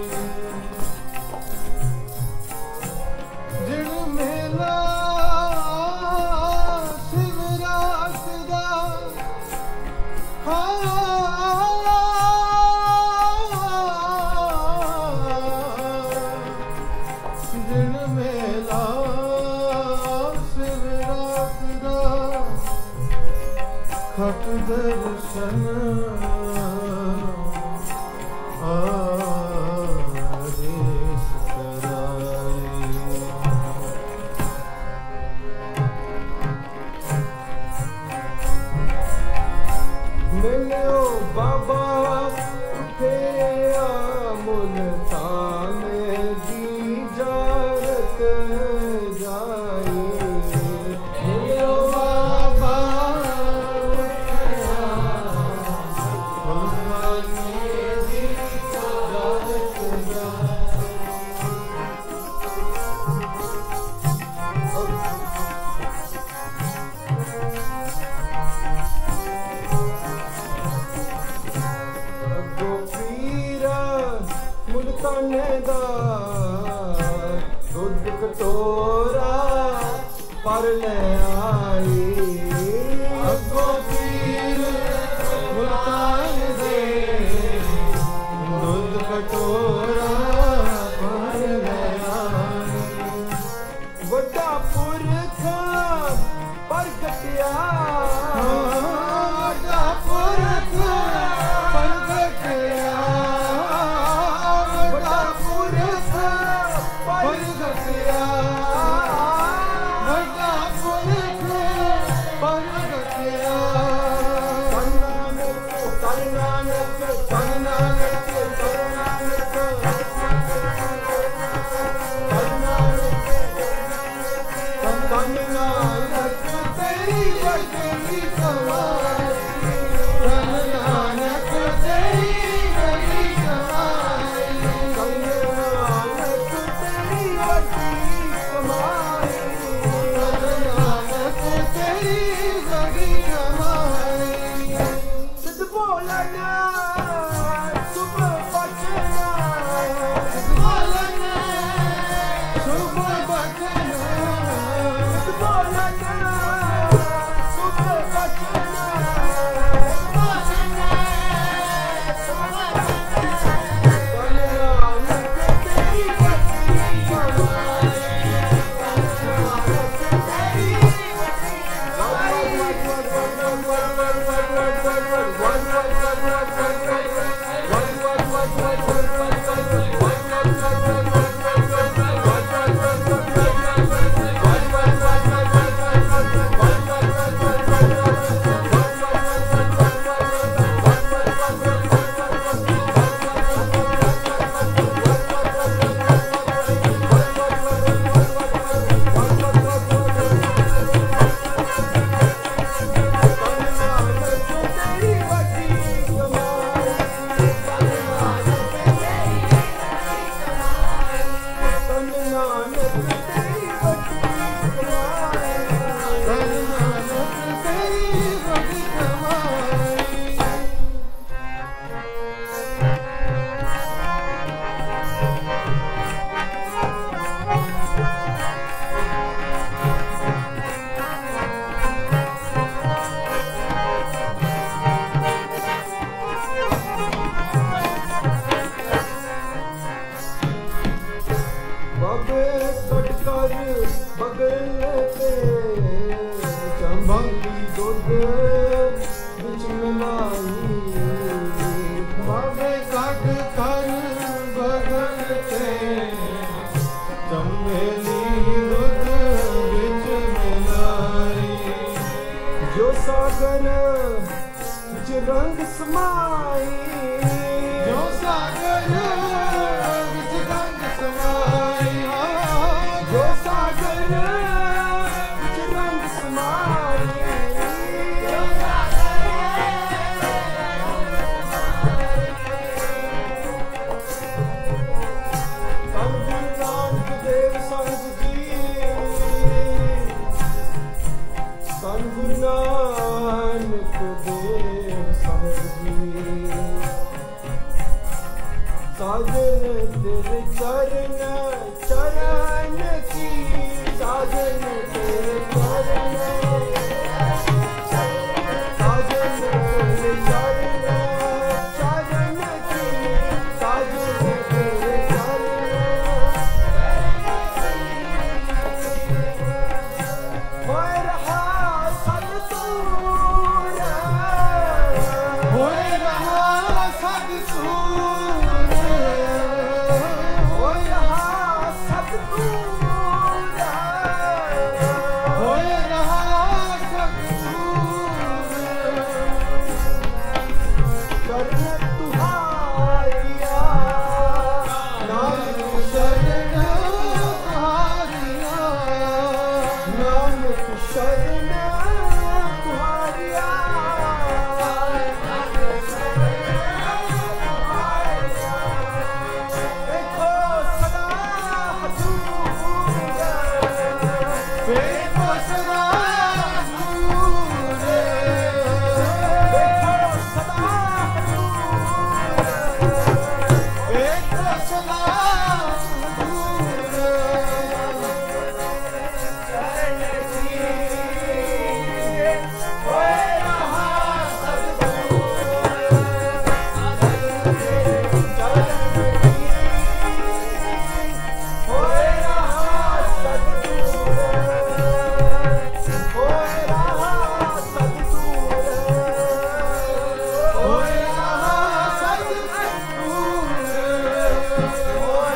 ਖਟ ਦਰਸ਼ਨ ਆਦੇਸ਼ ਕਰਾਈ ਮਿਲਿਓ ਬਾਬਾ ਉਠਿਆ ਮੁਲਤਾਨੇ ਦੀ ਜਾਰਤ ਜਾਈ ਮਿਲਿਓ ਬਾਬਾ ਮੁਲਤਾਨੇ ਦਾ ਦੁੱਧ ਕਟੋਰਾ ਪਰ ਲੈ ਆਈ ਅੱਗੋਂ ਪੀਰ ਮੁਲਤਾਨੇ ਦੇ ਦੁੱਧ ਕਟੋਰਾ ਪਰ ਲੈ ਆਈ ਵੱਡਾ ਪੁਰਖ ਪ੍ਰਗਟਿਆ ਵੱਡਾ ਪੁਰਖ ਪ੍ਰਗਟਿਆ बगलते चंबंगी दुध बिच मिलाई बाबे काट कर बगलते चंबेली दुध बिच मिलाई जो सागर बिच रंग समाई जो सागर बिच रंग समाई जो सागर बिच रंग समाई जो धन गुरु नानक देव संग जी धन गुरु नानक देव संग जी साजन तेरे चरण चरण की साजन तेरे चरण साजन तेरे चरण चरण की साजन तेरे चरण होए रहा सतसूर होए रहा सतसूर होए रहा सतसूर होए रहा सतसूर शरण तुहारिया नानक शरण तुहारिया नानक शरण तुहारिया देखो सदा हजूर देखो सदा हजूर देखो सदा हजूर देखो सदा हजूर चरण की होए रहा सतसूर चरण की होए रहा सतसूर होए रहा सतसूर होए रहा सतसूर होए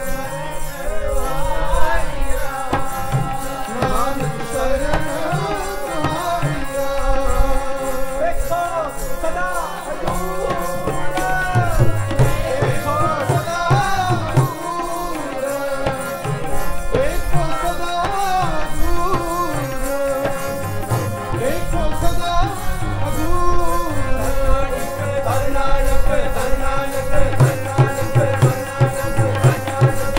नानक शरण तुहारिया देखो सदा हजूर देखो सदा हजूर देखो सदा हजूर देखो सदा हजूर धन नानक धन नानक धन नानक धन नानक धन नानक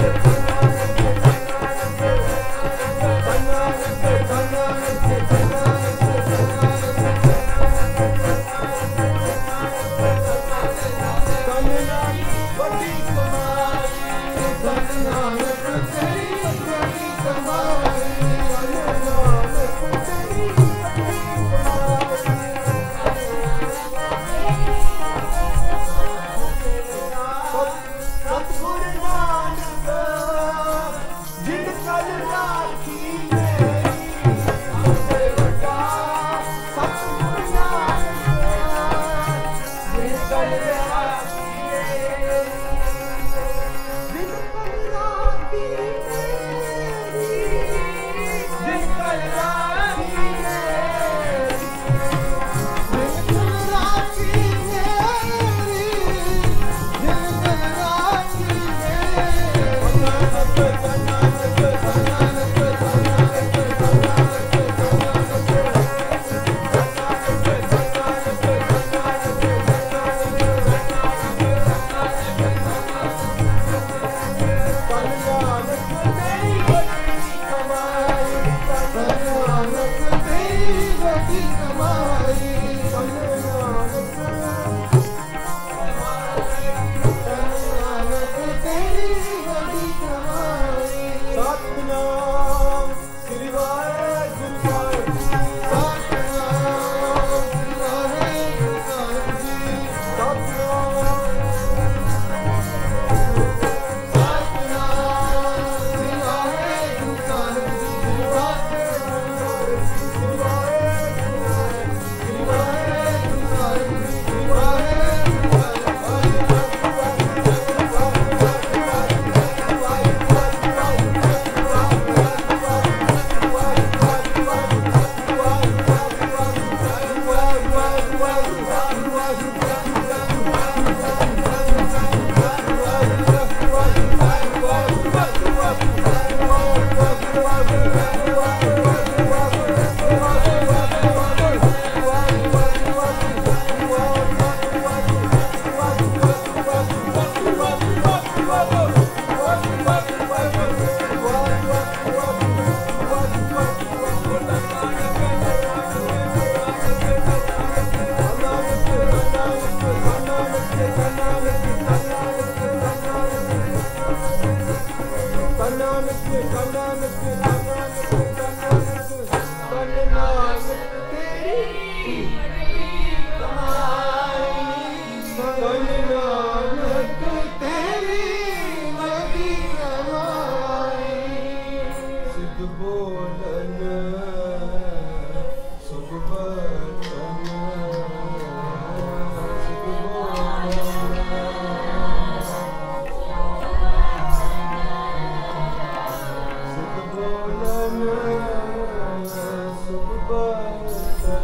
धन नानक धन नानक धन बड़ी कमाई धन नानक तेरी बड़ी कमाई धन नानक तेरी बड़ी कमाई सतगुर नानक जिन कल राखी मेरी सबसे बड़ा सतगुर नानक जिन कल राखी जिन कल राखी मेरी जिन कल राखी मेरी जिन कल राखी मेरी जिन कल राखी मेरी ਨਾਨਕ ਧੰਨ ਨਾਨਕ ਧੰਨ ਨਾਨਕ ਧੰਨ ਨਾਨਕ ਤੇਰੀ ਕਮਾਈ ਧੰਨ ਨਾਨਕ ਤੇਰੀ ਵੱਡੀ ਕਮਾਈ ਸਿੱਧ ਬੋਲਨ ਸੁਖ ਬਚਨ ਸਿੱਧ ਬੋਲਨ ਸਿੱਧ ਬੋਲਨ ਸੁਖ ਬਚਨ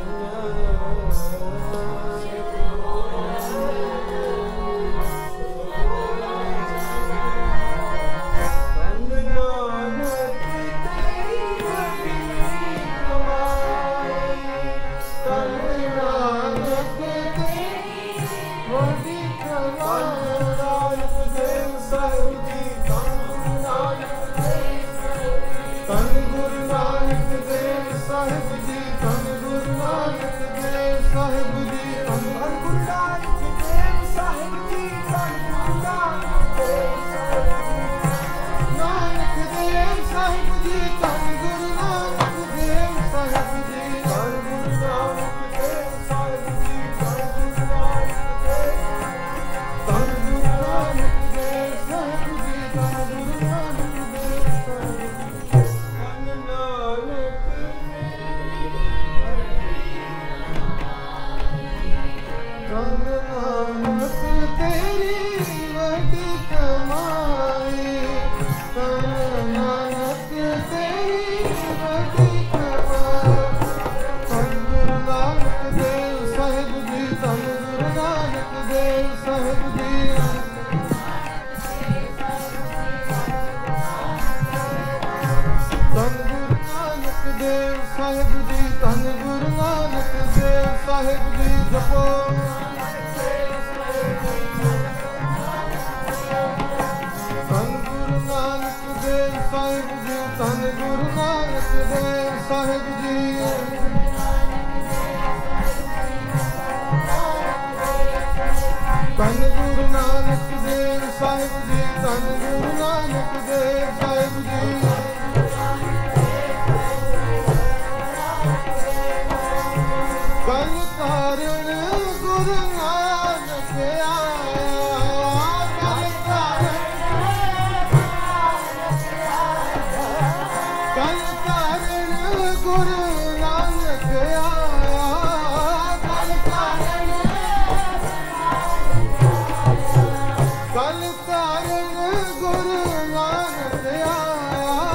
Guru Nanak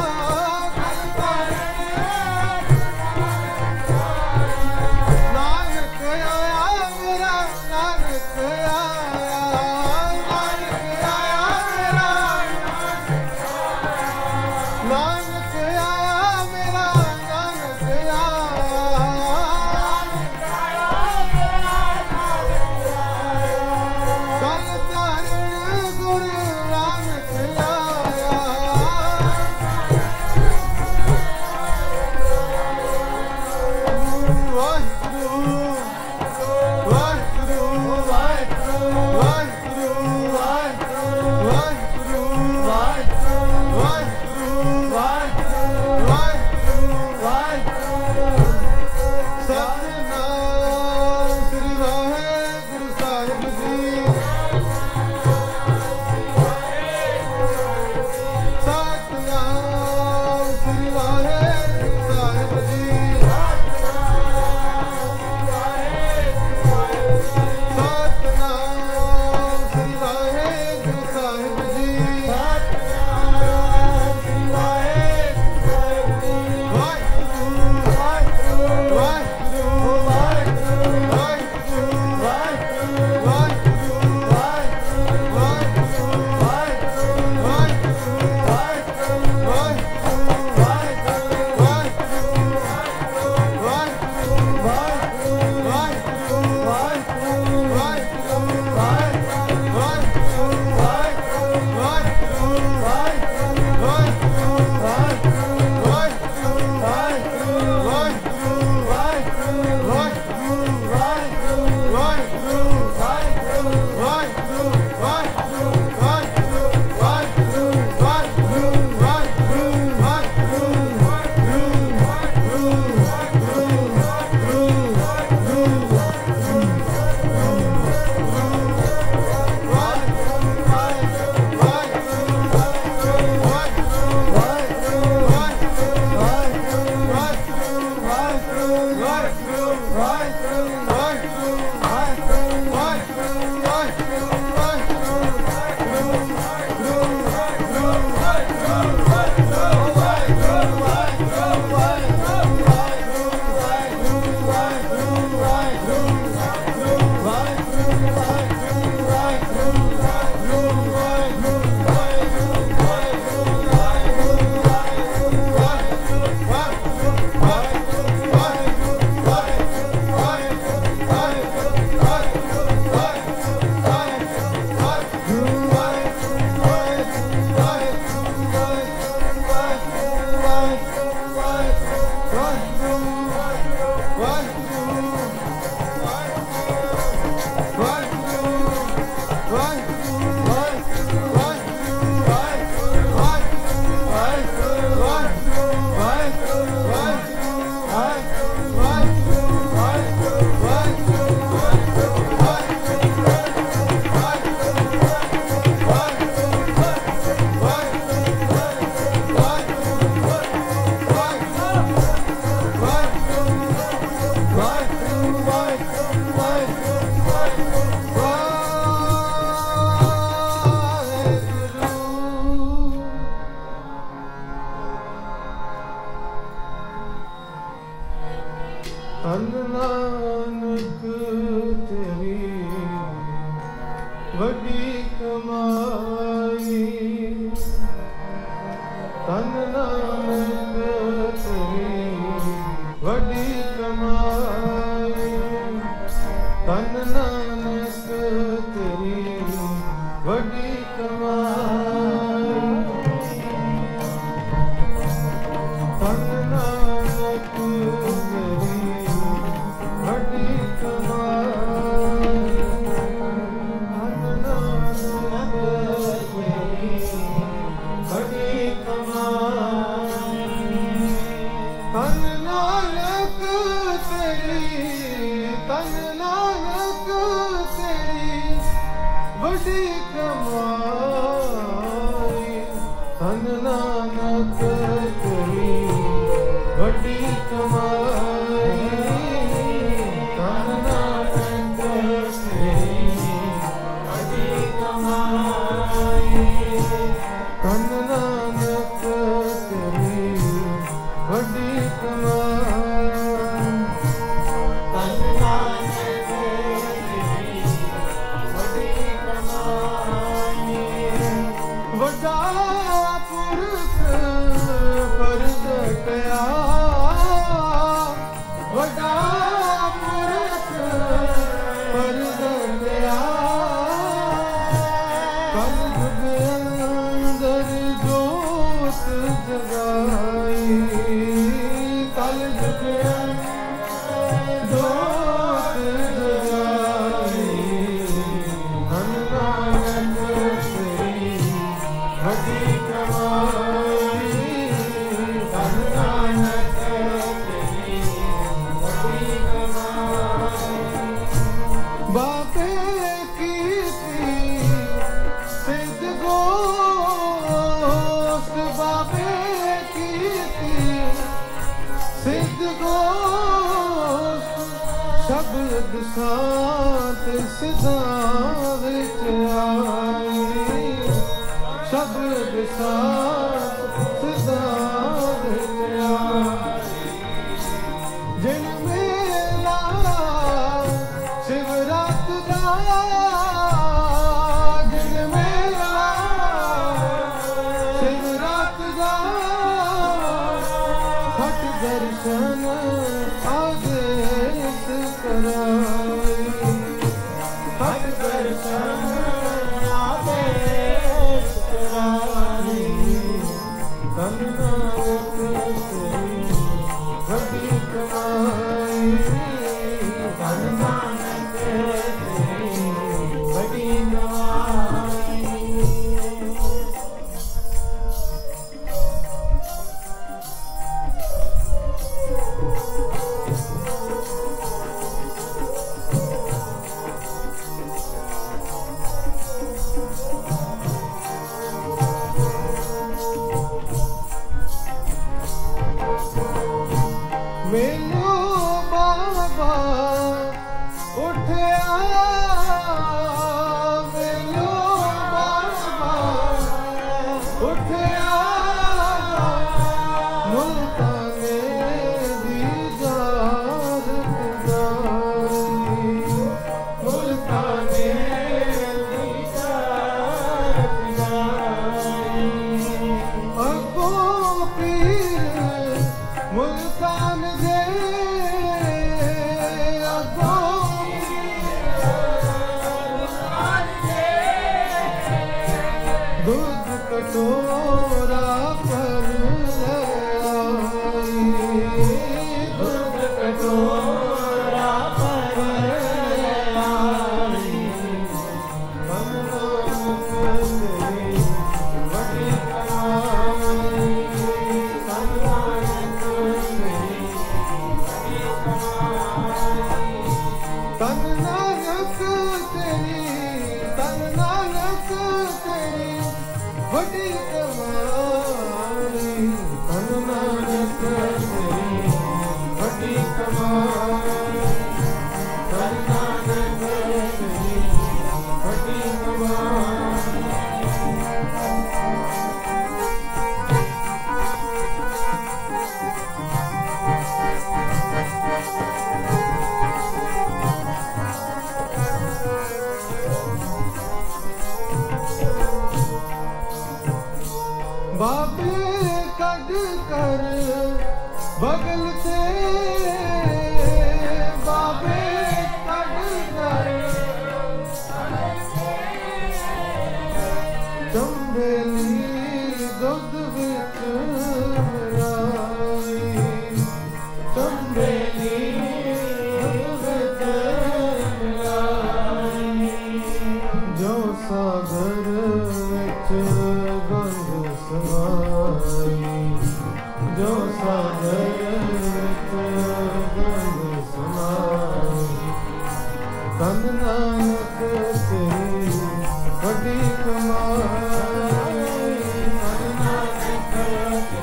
Nanak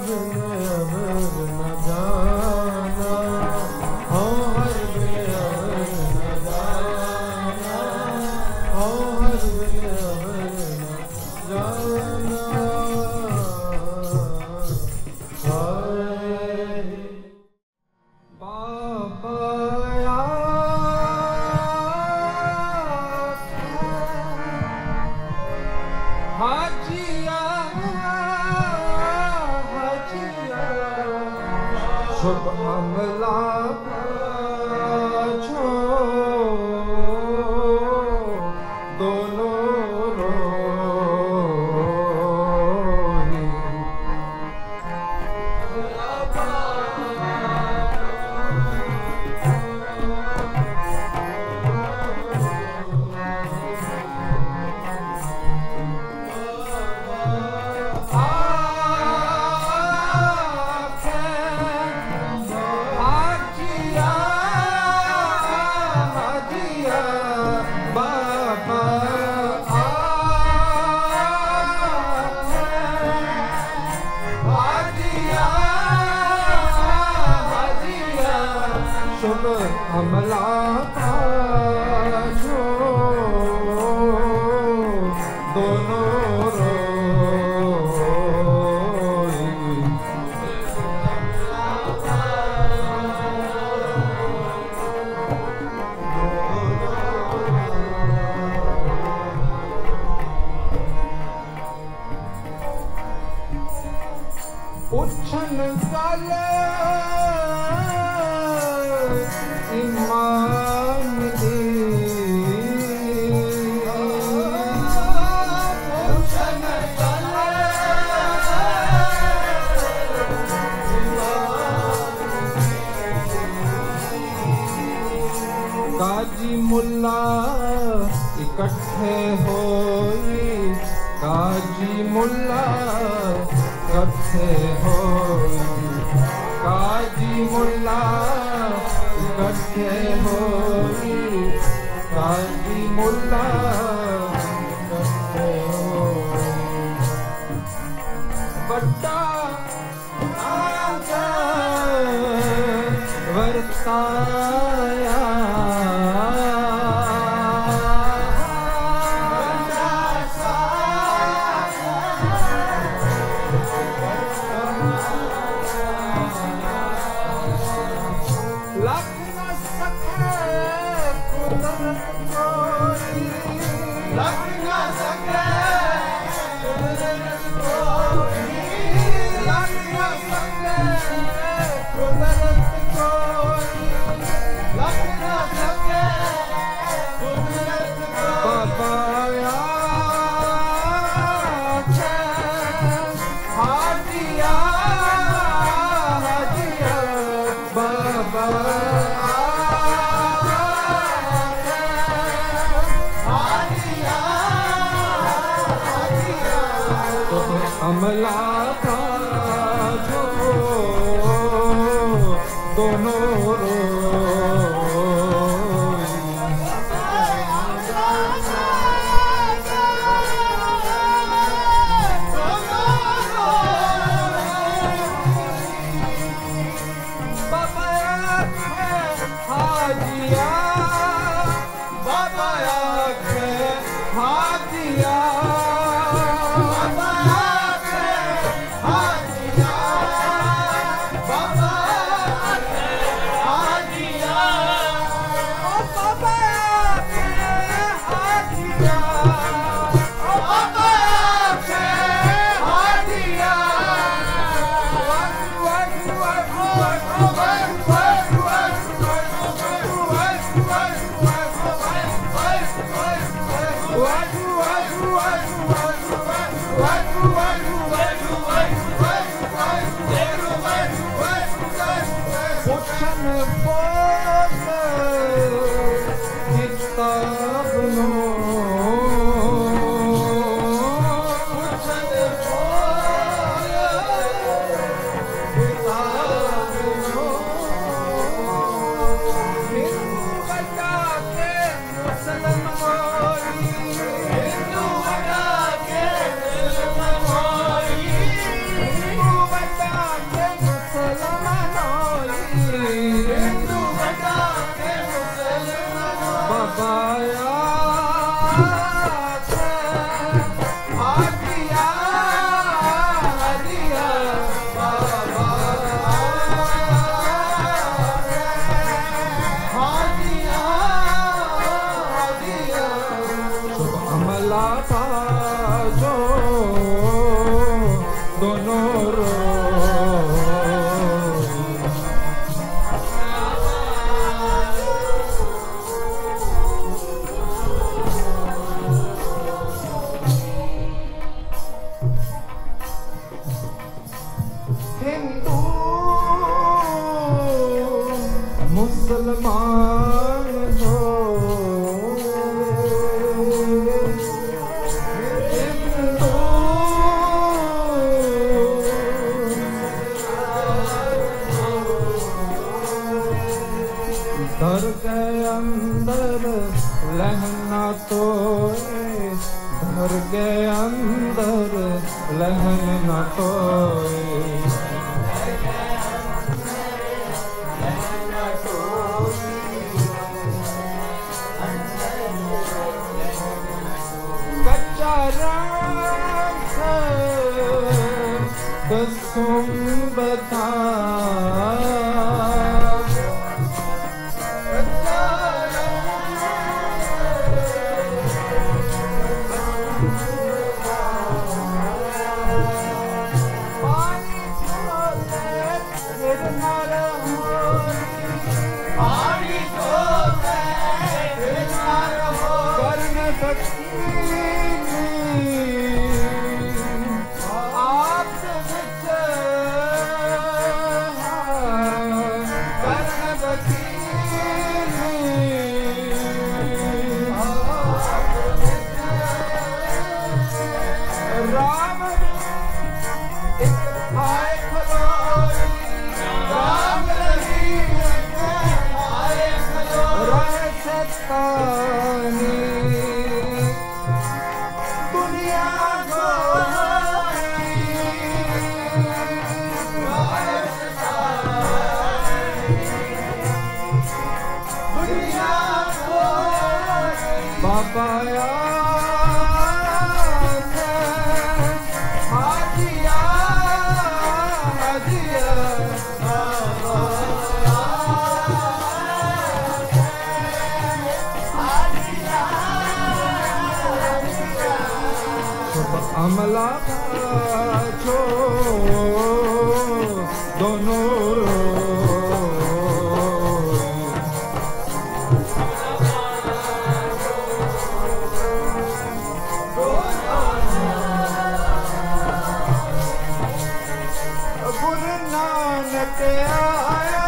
Hindu रो हिंदू मुसलमान हो हिंदू घर के अंदर लहना तो घर के अंदर लहना तो कसम बता अमला छो दोनों गुरु नानक आया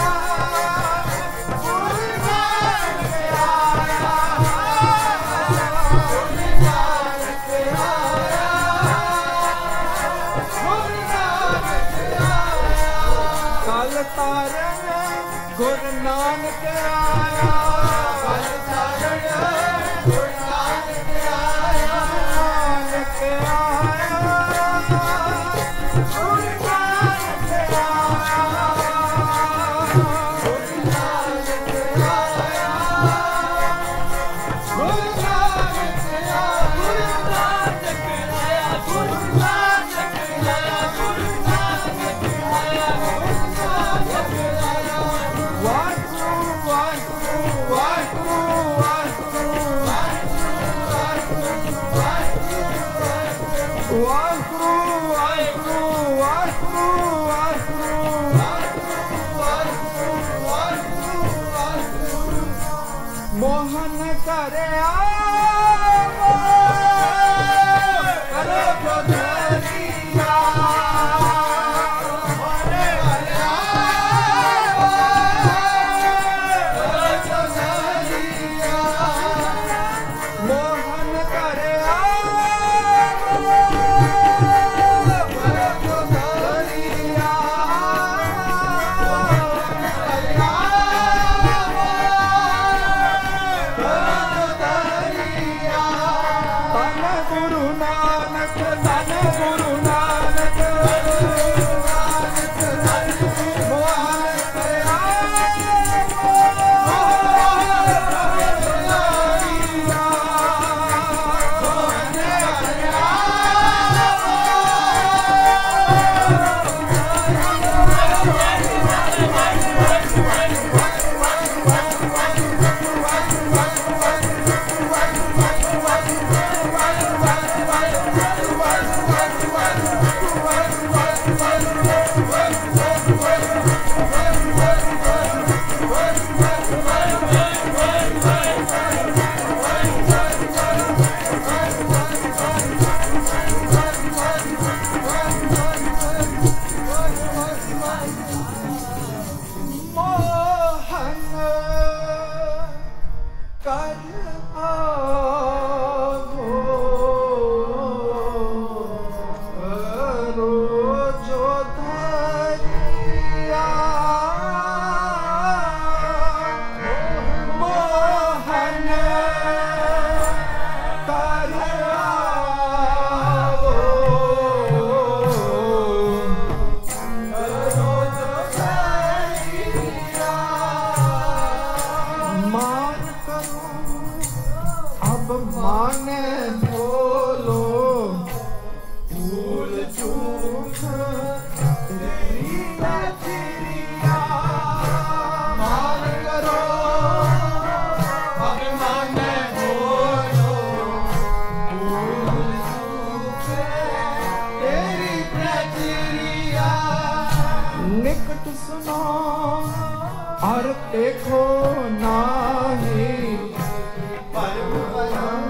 गुरु नानक आया गुरु नानक आया नानक आया गुरु नानक मोहन करे What? अमृत सुनो और देखो नाही परम परम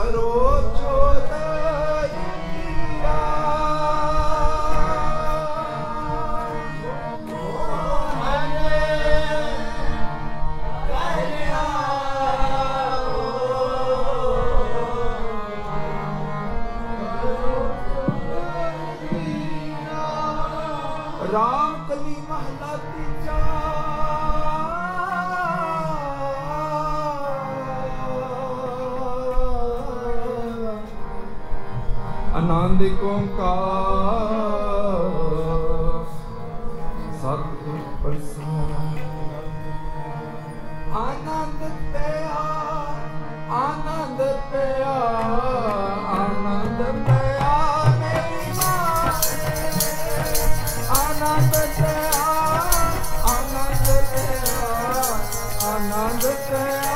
आनंद ओंकार सतगुर प्रसाद आनंद पिया आनंद पिया आनंद पिया मेरी माँ आनंद पिया आनंद पिया आनंद पिया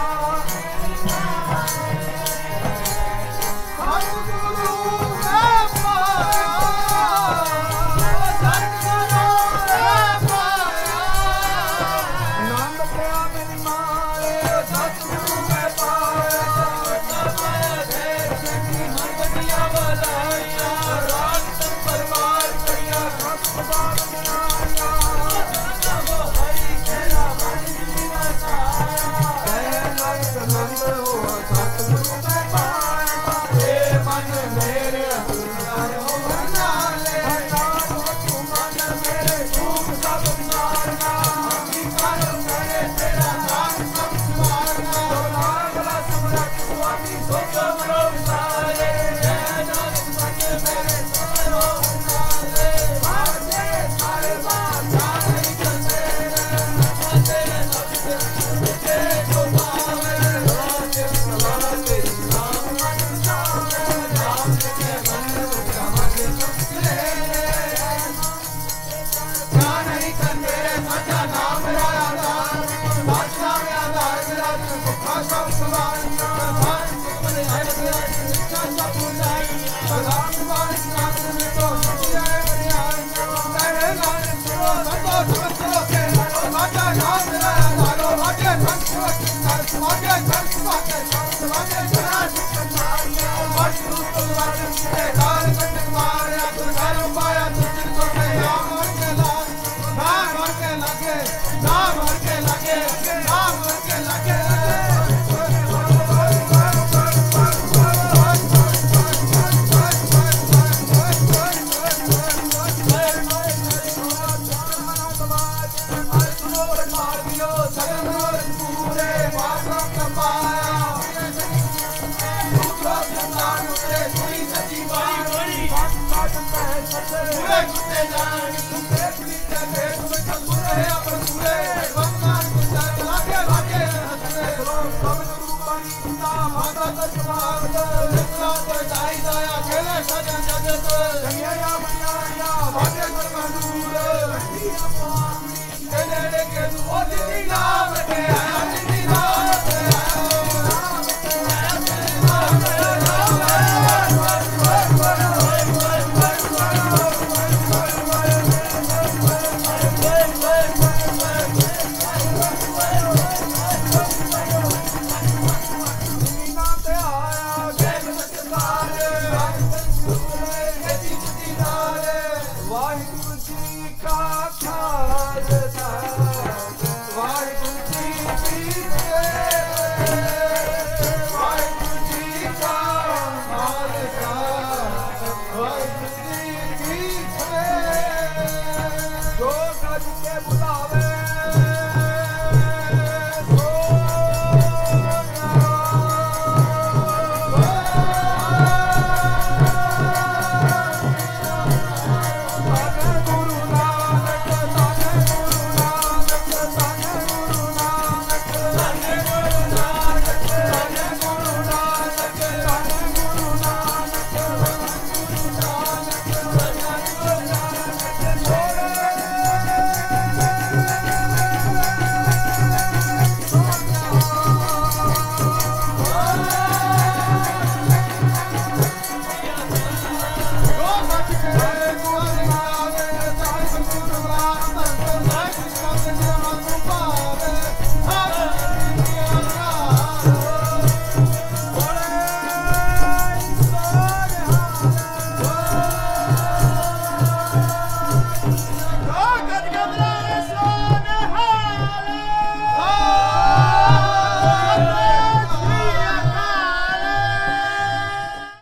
Oh,